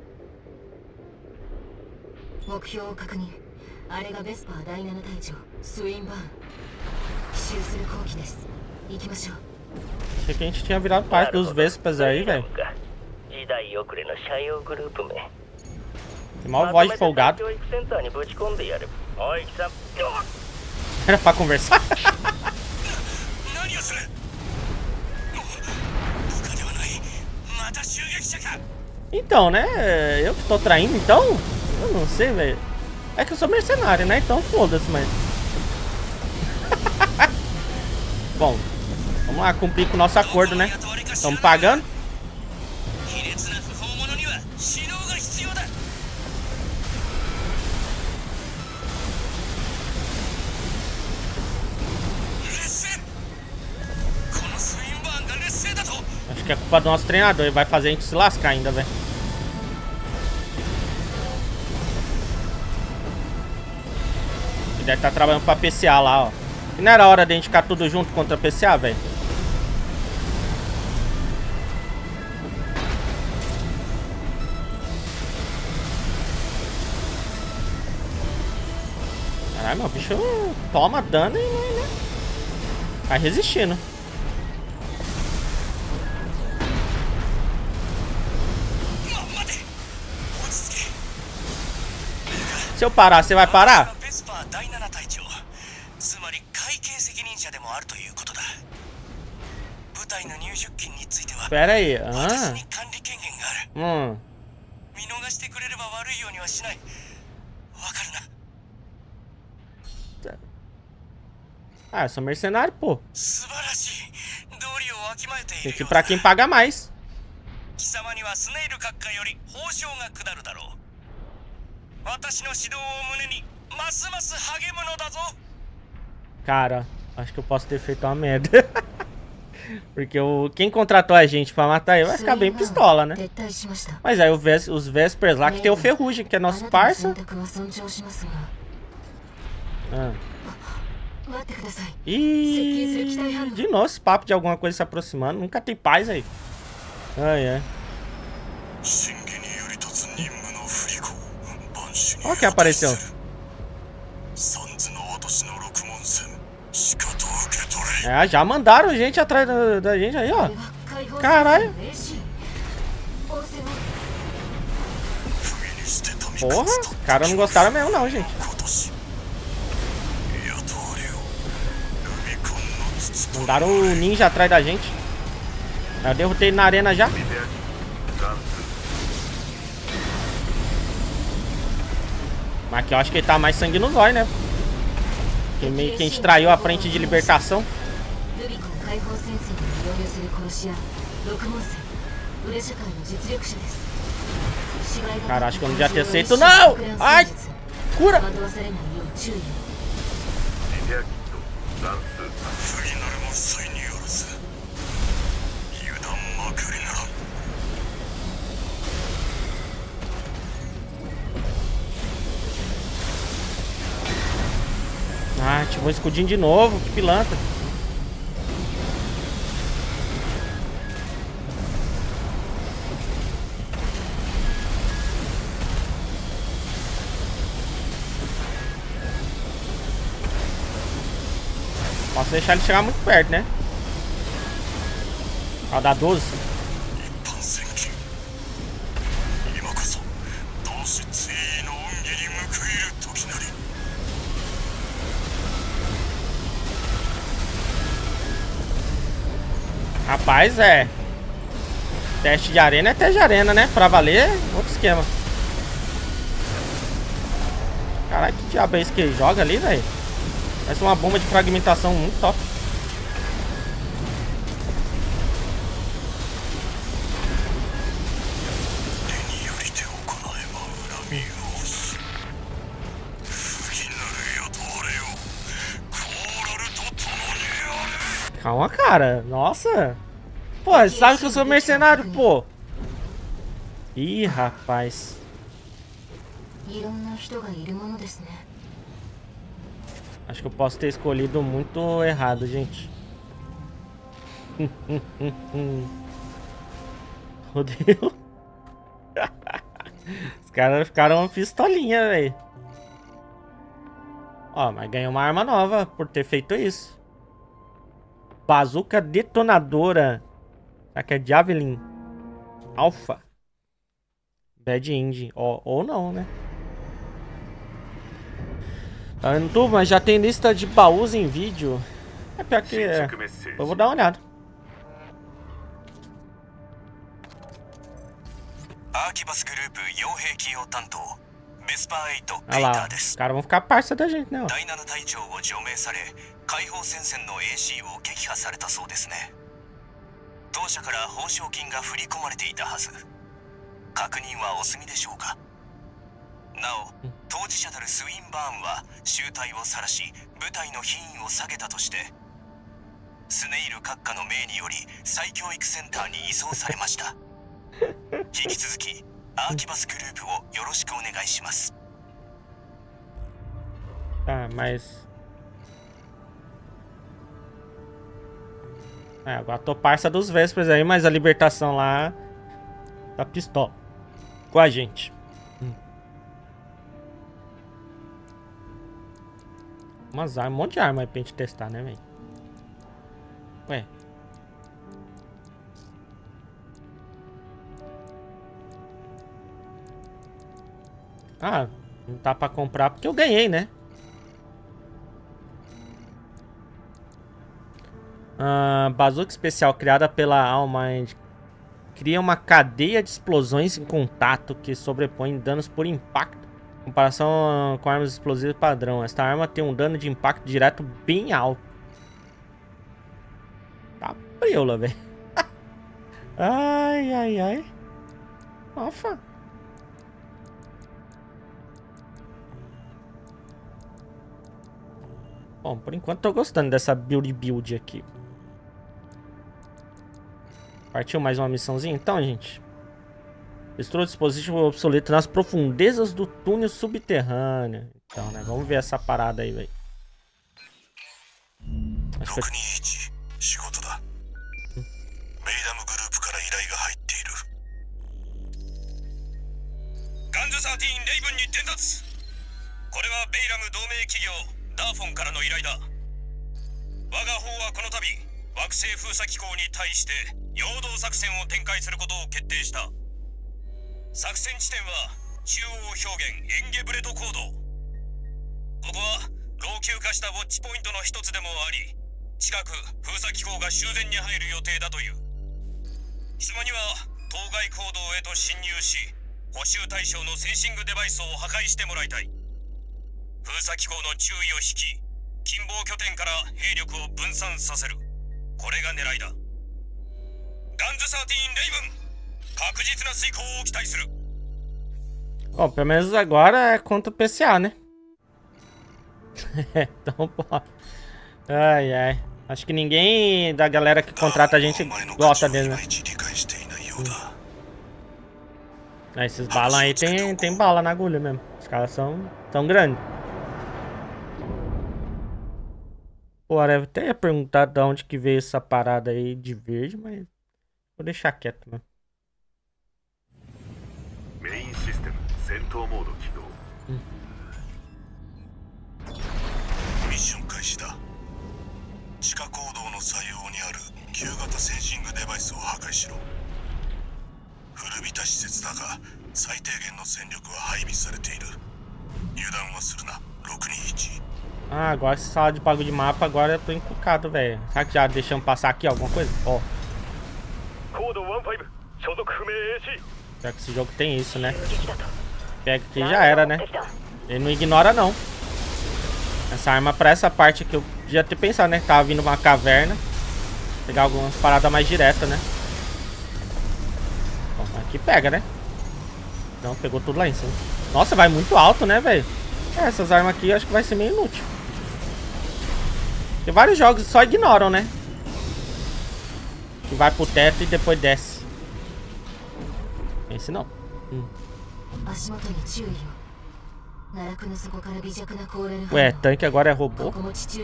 目標を確認。あれがベスパーだいなな隊長スインバーン。奇襲する後期です。行きましょう。 Achei que a gente tinha virado parte dos Vespas aí, velho. Tem maior voz de folgado. Era pra conversar? Então, né? Eu que tô traindo, então? Eu não sei, velho. É que eu sou mercenário, né? Então foda-se, mas... Bom, vamos lá cumprir com o nosso acordo, né? Estamos pagando. Acho que é culpa do nosso treinador. Ele vai fazer a gente se lascar ainda, velho. Ele deve estar trabalhando pra P C A lá, ó. E não era hora de a gente ficar tudo junto contra a P C A, velho? Caralho, meu bicho toma dano e né? Vai resistindo. Se eu parar, você vai parar? ということだ。部隊の入出金については Pera aí. 私 Ah. に管理権限がある。 Hum. 見逃してくれれば悪いようにはしない。わかるな。 Ah, eu sou mercenário, pô. 素晴らしい。道理をわきまえてい Tem る que よ ir うだ。 pra quem paga mais. 貴様にはスネイル閣下より報奨が下るだろう。私の指導を胸にますます励むのだぞ。 Cara, acho que eu posso ter feito uma merda. Porque o, quem contratou a gente pra matar ele vai ficar bem pistola, né? Mas aí o Ves, os Vespers lá que tem o Ferrugem, que é nosso parça. Ah. Ih, de novo esse papo de alguma coisa se aproximando. Nunca tem paz aí. Ai, ai. Olha quem apareceu. É, já mandaram gente atrás da, da gente aí, ó. Caralho. Porra, os caras não gostaram mesmo não, gente. Mandaram o ninja atrás da gente. Eu derrotei ele na arena já. Mas aqui eu acho que ele tá mais sangue nos olhos, né? Que meio que a gente traiu a frente de libertação. Cara, acho que eu não devia ter aceito, não! Ai! Cura! Ah, ativou o escudinho de novo, que pilantra. Posso deixar ele chegar muito perto, né? Ó, dá doze. Rapaz, é. Teste de arena é teste de arena, né? Pra valer, outro esquema. Caralho, que diabo é esse que ele joga ali, velho? Parece uma bomba de fragmentação muito top. Calma, cara. Nossa. Pô, você sabe que eu sou mercenário, pô. Ih, rapaz. Acho que eu posso ter escolhido muito errado, gente. Rodeu. Os caras ficaram uma pistolinha, velho. Ó, mas ganhou uma arma nova por ter feito isso. Bazuca detonadora. Será que é Javelin? Alpha. Bad Indie. Ou, ou não, né? Tá vendo tudo? Mas já tem lista de baús em vídeo. É pior que... É. Eu vou dar uma olhada. Olha lá. Os caras vão ficar parça da gente, né? Ó. 解放戦線の エーシー を撃破されたそうですね。当社から報奨金が振り込まれていたはず。確認はお済みでしょうか。なお、当事者たるスウィンバーンは醜態を晒し、部隊の品位を下げたとして、スネイル閣下の命により再教育センターに移送されました。引き続きアーキバスグループをよろしくお願いします。 Ah, mas... É, agora tô parça dos Vespers aí, mas a libertação lá tá pistola com a gente. Hum. Umas armas, um monte de arma aí pra gente testar, né, velho? Ué. Ah, não tá pra comprar porque eu ganhei, né? Uh, bazuca especial criada pela Allmind. Cria uma cadeia de explosões em contato que sobrepõe danos por impacto. Em comparação com armas explosivas padrão. Esta arma tem um dano de impacto direto bem alto. Tá preula, velho. Ai, ai, ai. Nossa. Bom, por enquanto tô gostando dessa build build aqui. Partiu mais uma missãozinha então, gente? Destrua o dispositivo obsoleto nas profundezas do túnel subterrâneo. Então, né? Vamos ver essa parada aí, velho. Acho que... ガンズサーティーンレイブンに伝達。これはベイラム同盟企業ダーフォンからの依頼だ。我が方はこの度惑星封鎖機構に対して陽動作戦を展開することを決定した。作戦地点は中央表現エンゲブレトコード。ここは老朽化したウォッチポイントの一つでもあり、近く封鎖機構が修繕に入る予定だという。質問には当該行動へと侵入し、補修対象のセンシングデバイスを破壊してもらいたい。封鎖機構の注意を引き、近傍拠点から兵力を分散させる。これが狙いだ。ガンズサーティーンレイブン、確実な遂行を期待する。 Bom, pelo menos agora é contra o P C A, né? Então, pô. Ai, ai. Acho que ninguém da galera que contrata a gente gosta dele, né? Ah, esses balão aí tem, tem bala na agulha mesmo. Os caras são tão grandes. Pô, eu até ia perguntar de onde que veio essa parada aí de verde, mas vou deixar quieto, mano. Main System 戦闘モード起動。 ミッション開始だ。地下坑道の左右にある旧型センシングデバイスを破壊しろ。古びた施設だが最低限の戦力は配備されている。油断はするな。ろくにいち。 Ah, agora essa sala de bagulho de mapa, agora eu tô encucado, velho. Será que já deixamos passar aqui alguma coisa? Ó. Já que esse jogo tem isso, né? Pega aqui já era, né? Ele não ignora, não. Essa arma pra essa parte aqui eu já ter pensado, né? Tava vindo uma caverna. Pegar algumas paradas mais diretas, né? Bom, aqui pega, né? Não, pegou tudo lá em cima. Nossa, vai muito alto, né, velho? É, essas armas aqui eu acho que vai ser meio inútil. Tem vários jogos que só ignoram, né? Que vai pro teto e depois desce. Esse não. Hum. Ué, tanque agora é robô?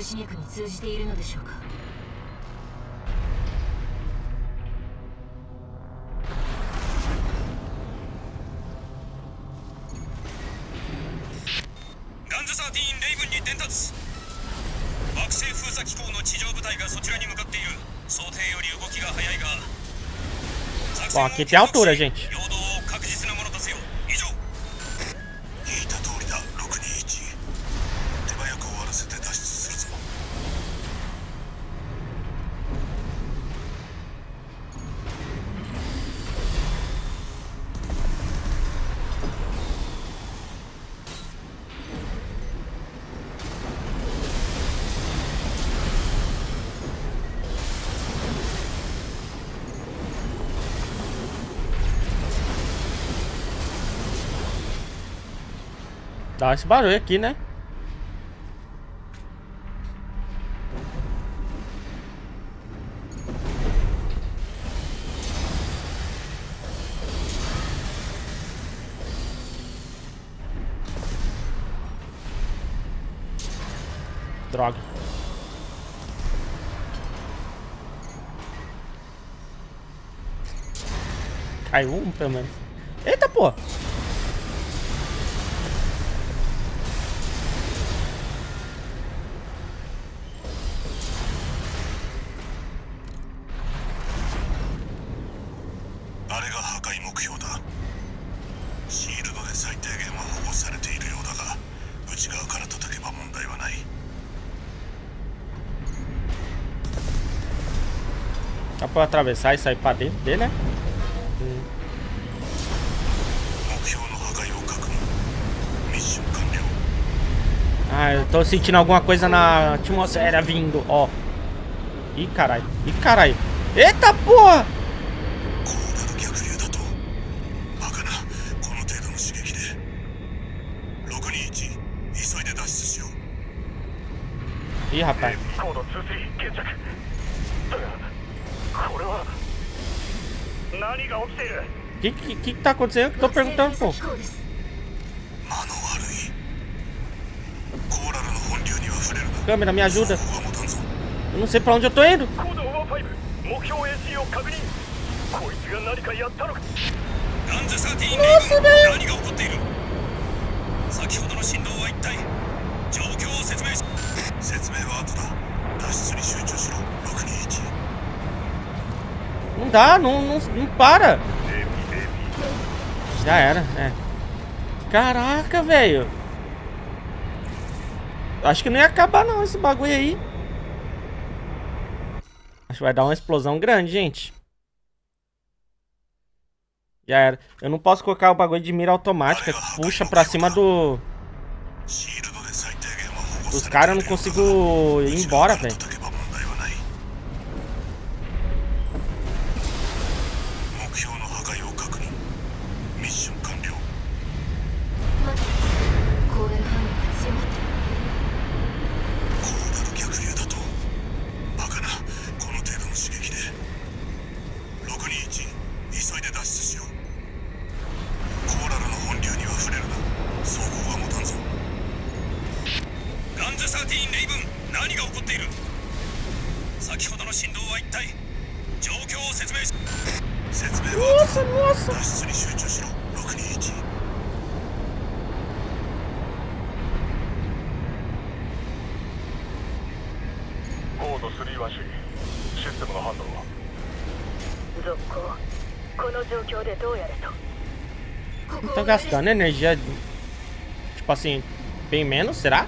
Bom, aqui tem altura, gente. Dá esse barulho aqui, né? Droga. Caiu um, pelo menos. Eita, pô! Dá pra atravessar e sair pra dentro dele, né? Hum. Ah, eu tô sentindo alguma coisa na atmosfera vindo, ó. Ih, caralho. Ih, caralho. Eita, porra! Ih, rapaz. O que, que que tá acontecendo? Que eu tô perguntando, pô. Câmera, me ajuda. Eu não sei pra onde eu tô indo. Nossa, velho. Não dá, não, não, não para. Já era, é. Caraca, velho. Acho que não ia acabar não esse bagulho aí. Acho que vai dar uma explosão grande, gente. Já era. Eu não posso colocar o bagulho de mira automática. Puxa pra cima do... dos caras, eu não consigo ir embora, velho. Nossa, nossa. Não tô gastando energia, tipo assim, bem menos, será?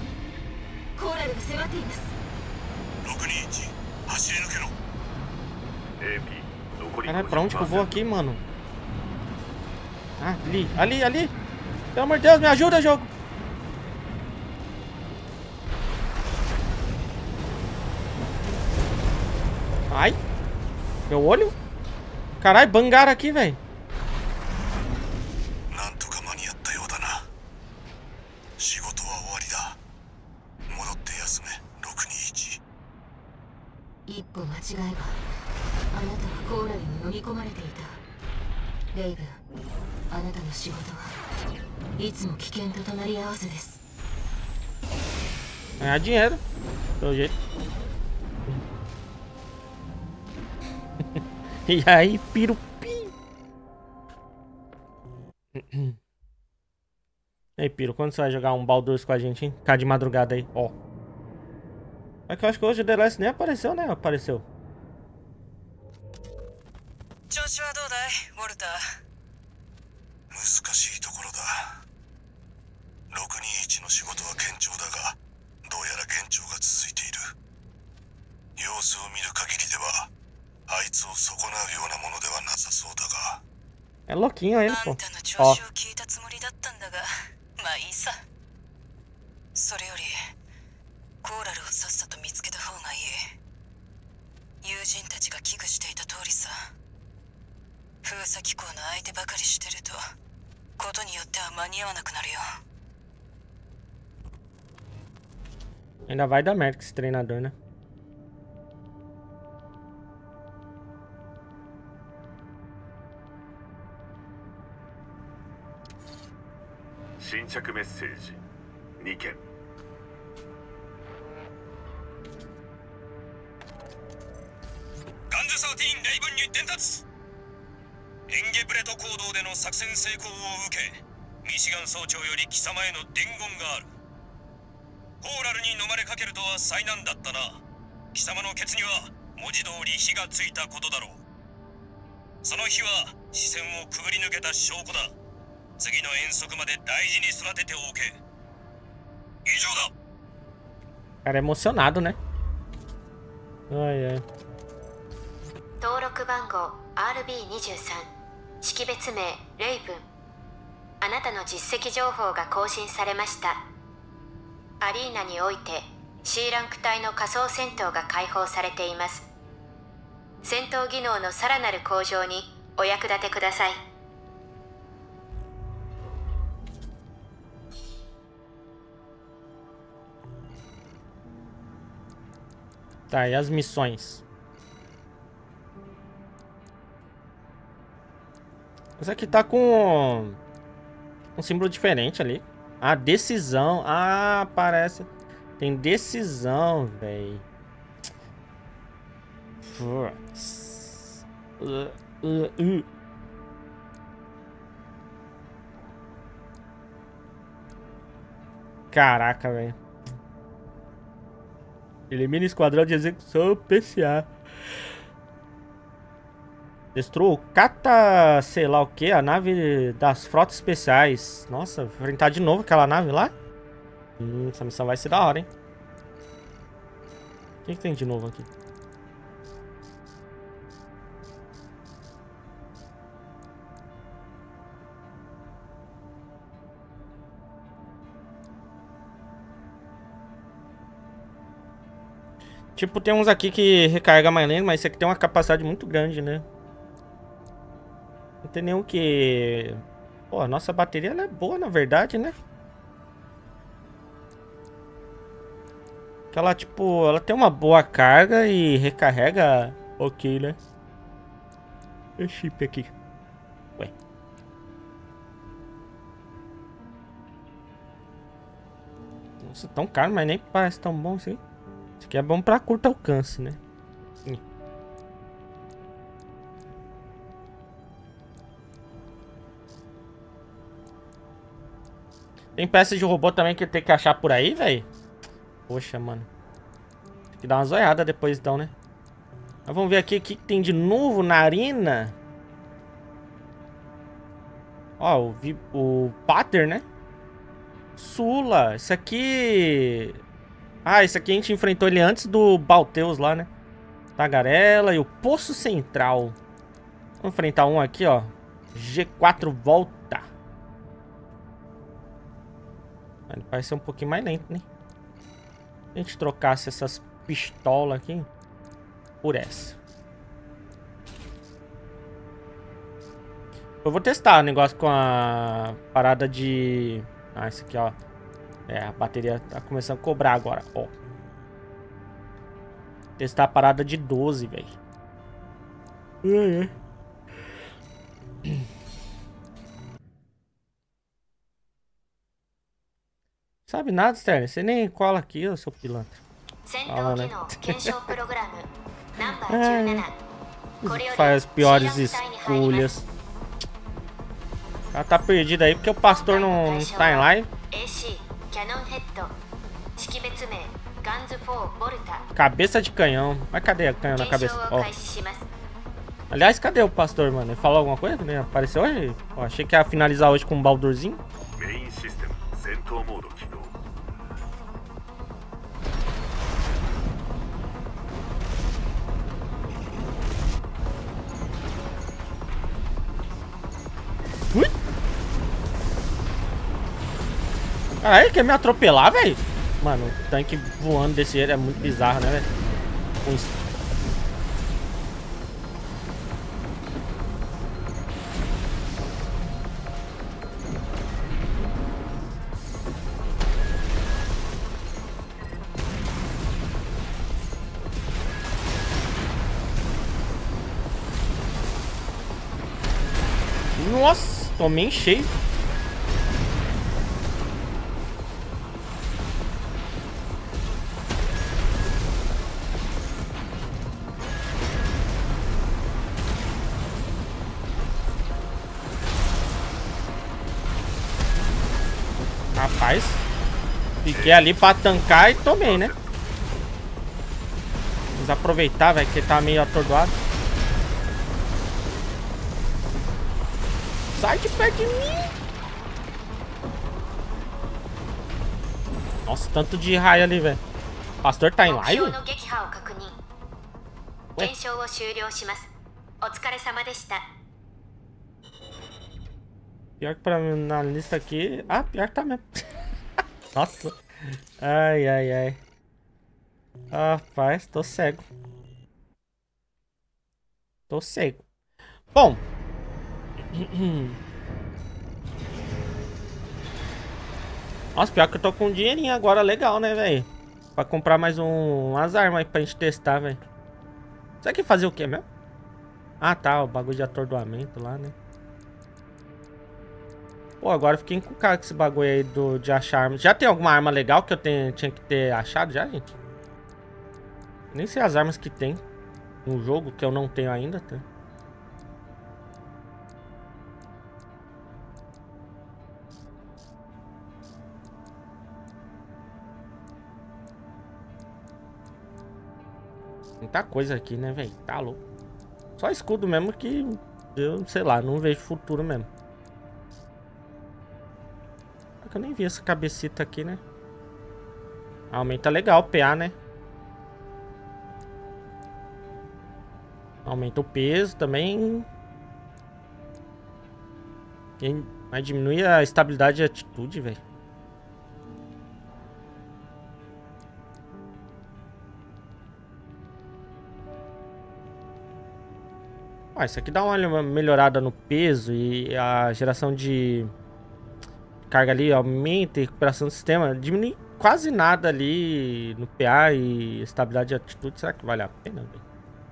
Caralho, pra onde que eu vou aqui, mano? Ah, ali, ali, ali. Pelo amor de Deus, me ajuda, jogo. Ai. Meu olho. Caralho, bangaram aqui, velho. Ganhar dinheiro, pelo jeito. E aí, pirupi. E aí, Piro, quando você vai jogar um Baldur's com a gente, hein? Ficar de madrugada aí, ó. É que eu acho que hoje o The Last nem apareceu, né? Apareceu. É louquinho ele, pô. Ó. Ainda vai dar merda com esse treinador, né? message にけん。 ガンズサーティーンレイブンに伝達。エンゲブレト行動での作戦成功を受け、ミシガン総長より貴様への伝言がある。コーラルに飲まれかけるとは災難だったな。貴様のケツには文字通り火がついたことだろう。その火は視線をくぐり抜けた証拠だ。次の遠足まで大事に育てておけ。以上だ。 Cara emocionado, né? Ai, ai. 登録番号 アールビーにじゅうさん 識別名レイブン。あなたの実績情報が更新されました。アリーナにおいて C ランク帯の仮想戦闘が開放されています。戦闘技能のさらなる向上にお役立てください。 Tá, e as missões? Essa aqui tá com um símbolo diferente ali. Ah, decisão. Ah, parece. Tem decisão, velho. Uh, uh, uh. Caraca, velho. Elimina esquadrão de execução P C A. Destrua o Cata, sei lá o que, a nave das frotas especiais. Nossa, enfrentar de novo aquela nave lá? Hum, essa missão vai ser da hora, hein? O que, que tem de novo aqui? Tipo, tem uns aqui que recarrega mais lento, mas esse aqui tem uma capacidade muito grande, né? Não tem nenhum que... Pô, a nossa bateria ela é boa, na verdade, né? Que ela, tipo, ela tem uma boa carga e recarrega ok, né? O chip aqui. Ué. Nossa, tão caro, mas nem parece tão bom assim. Isso aqui é bom pra curto alcance, né? Tem peças de robô também que tem que achar por aí, velho. Poxa, mano. Tem que dar uma zoiada depois então, né? Mas vamos ver aqui o que tem de novo na arena. Ó, o, o Pater, né? Sula. Isso aqui... Ah, esse aqui a gente enfrentou ele antes do Balteus lá, né? Tagarela e o Poço Central. Vamos enfrentar um aqui, ó. G quatro volta. Ele parece ser um pouquinho mais lento, né? Se a gente trocasse essas pistolas aqui por essa. Eu vou testar o negócio com a parada de... Ah, esse aqui, ó. É, a bateria tá começando a cobrar agora, ó. Testar a parada de doze, velho. É, é. Sabe nada, Stern? Você nem cola aqui, ô seu pilantra. Fala, né? É, faz as piores escolhas. O cara tá perdido aí porque o pastor não, não tá em live. Cabeça de canhão. Mas cadê a canhão na cabeça? Ó. Aliás, cadê o pastor, mano? Ele falou alguma coisa? Ele apareceu hoje? Ó, achei que ia finalizar hoje com um Baldurzinho. Ui! Caralho, quer me atropelar, velho? Mano, o tanque voando desse jeito é muito bizarro, né, velho? Com isso. Nossa, tomei em cheio. Rapaz, fiquei ali pra tancar e tomei, né? Vamos aproveitar, velho, que ele tá meio atordoado. Sai de perto de mim! Nossa, tanto de raio ali, velho. O pastor tá em live? Ué? お疲れ様でした。 Pior que pra mim na lista aqui... Ah, pior que tá mesmo. Nossa. Ai, ai, ai. Rapaz, tô cego. Tô cego. Bom. Nossa, pior que eu tô com um dinheirinho agora legal, né, velho? Pra comprar mais um, umas armas aí pra gente testar, velho. Isso aqui fazer o quê mesmo? Ah, tá, o bagulho de atordoamento lá, né? Pô, agora eu fiquei encucado com esse bagulho aí do, de achar armas. Já tem alguma arma legal que eu tenho, tinha que ter achado já, gente? Nem sei as armas que tem no jogo, que eu não tenho ainda, tá? Muita coisa aqui, né, velho? Tá louco. Só escudo mesmo que eu, sei lá, não vejo futuro mesmo. Eu nem vi essa cabecita aqui, né? Aumenta legal o P A, né? Aumenta o peso também. Mas diminui a estabilidade e a atitude, velho. Ah, isso aqui dá uma melhorada no peso e a geração de carga ali aumenta, e recuperação do sistema diminui quase nada ali no P A e estabilidade de atitude. Será que vale a pena, velho?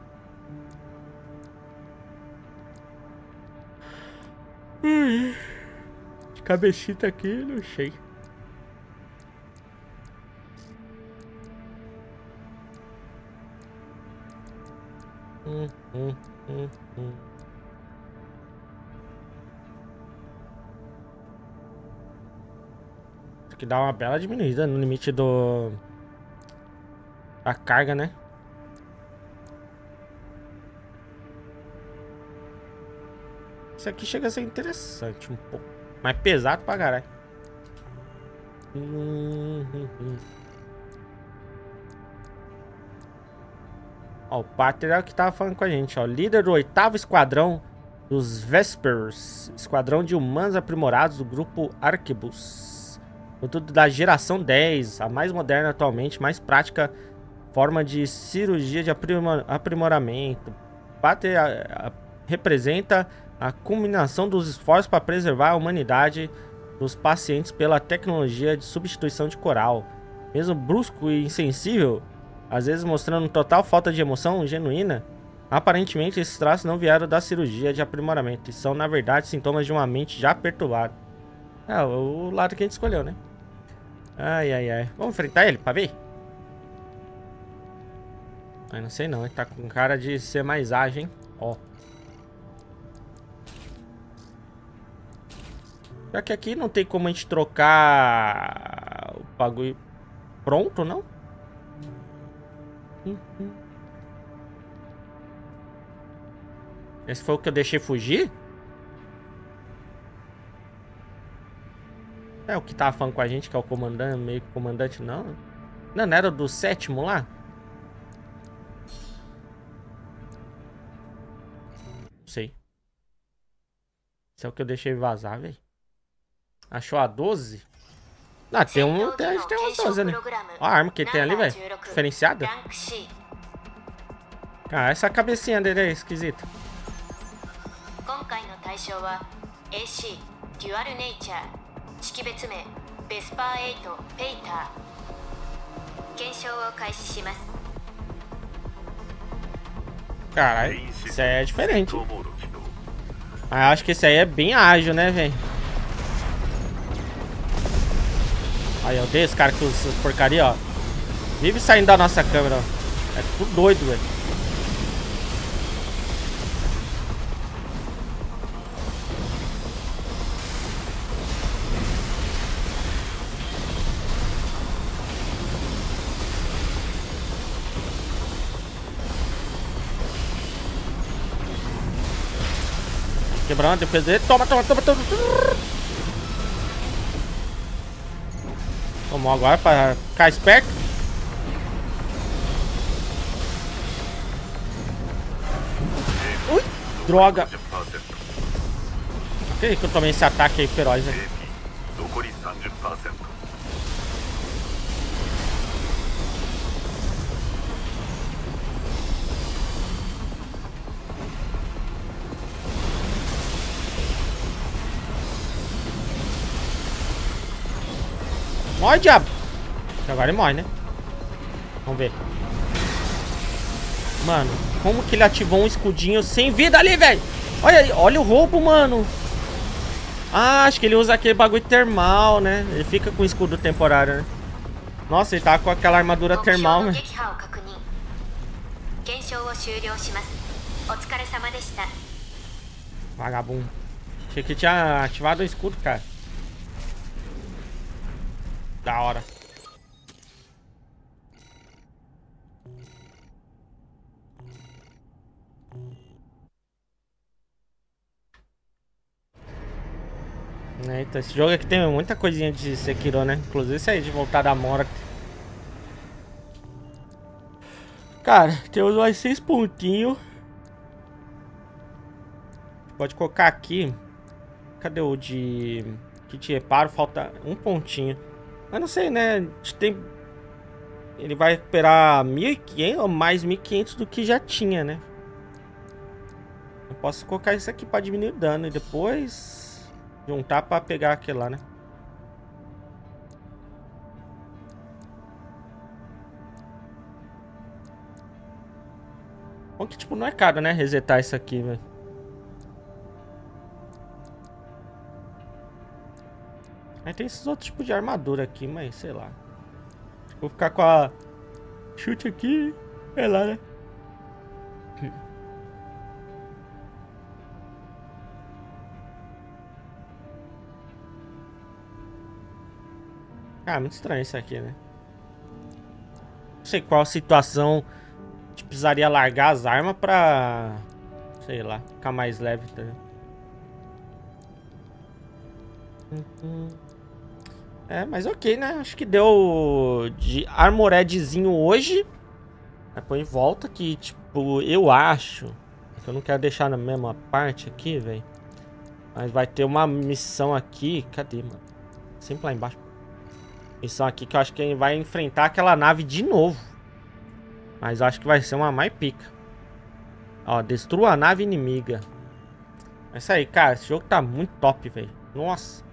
Hum, de cabecita aqui, não sei. Hum, hum, hum, hum. Isso aqui dá uma bela diminuída no limite do... da carga, né? Isso aqui chega a ser interessante um pouco. Mais pesado pra caralho. Hum, hum, hum. Ó, o Pater é o que tava falando com a gente, ó. Líder do oitavo esquadrão dos Vespers. Esquadrão de humanos aprimorados do grupo Arquebus. Produto da geração dez. A mais moderna atualmente, mais prática forma de cirurgia de aprimor aprimoramento. Pater a, a, representa a culminação dos esforços para preservar a humanidade dos pacientes pela tecnologia de substituição de coral. Mesmo brusco e insensível, às vezes mostrando total falta de emoção genuína, aparentemente esses traços não vieram da cirurgia de aprimoramento e são, na verdade, sintomas de uma mente já perturbada. É, o lado que a gente escolheu, né? Ai, ai, ai. Vamos enfrentar ele pra ver? Ai, não sei não, ele tá com cara de ser mais ágil, hein? Ó. Já que aqui não tem como a gente trocar o bagulho pronto, não? Uhum. Esse foi o que eu deixei fugir? É o que tava falando com a gente, que é o comandante, meio que comandante, não? Não, não era do sétimo lá? Não sei. Esse é o que eu deixei vazar, velho. Achou a doze? Ah, tem um. Tem, a gente tem umas doze ali. Ó a arma que ele tem ali, velho. Diferenciada. Ah, essa cabecinha dele é esquisita. Caralho, isso aí é diferente. Ah, acho que esse aí é bem ágil, né, velho? Aí, eu odeio esse cara com essas porcaria, ó. Vive saindo da nossa câmera, ó. É tudo doido, velho. Quebrando a defesa dele. Toma, toma, toma, toma. Tomou agora para ficar esperto. Ui. Droga. ごじゅっパーセント Por que que eu tomei esse ataque aí feroz, né? 残り さんじゅっパーセント Morre, diabo! Agora ele morre, né? Vamos ver. Mano, como que ele ativou um escudinho sem vida ali, velho? Olha, olha o roubo, mano. Ah, acho que ele usa aquele bagulho termal, né? Ele fica com escudo temporário, né? Nossa, ele tá com aquela armadura termal, né? Vagabundo. Achei que tinha ativado o escudo, cara. Da hora. Eita, esse jogo aqui tem muita coisinha de Sekiro, né? Inclusive isso aí de voltar da morte. Cara, temos mais seis pontinhos. Pode colocar aqui. Cadê o de... Que te reparo? Falta um pontinho. Mas não sei, né? A gente tem... Ele vai recuperar mil e quinhentos ou mais mil e quinhentos do que já tinha, né? Eu posso colocar isso aqui pra diminuir o dano e depois... juntar pra pegar aquele lá, né? Bom que, tipo, não é caro, né? Resetar isso aqui, velho. Aí tem esses outros tipos de armadura aqui, mas sei lá. Vou ficar com a... chute aqui. É lá, né? Ah, muito estranho isso aqui, né? Não sei qual situação a gente precisaria largar as armas pra... sei lá, ficar mais leve, tá ligado? É, mas ok, né? Acho que deu de armoredzinho hoje. Depois volta que, tipo, eu acho que eu não quero deixar na mesma parte aqui, velho. Mas vai ter uma missão aqui. Cadê, mano? Sempre lá embaixo. Missão aqui que eu acho que a gente vai enfrentar aquela nave de novo. Mas eu acho que vai ser uma mais pica. Ó, destrua a nave inimiga. É isso aí, cara. Esse jogo tá muito top, velho. Nossa.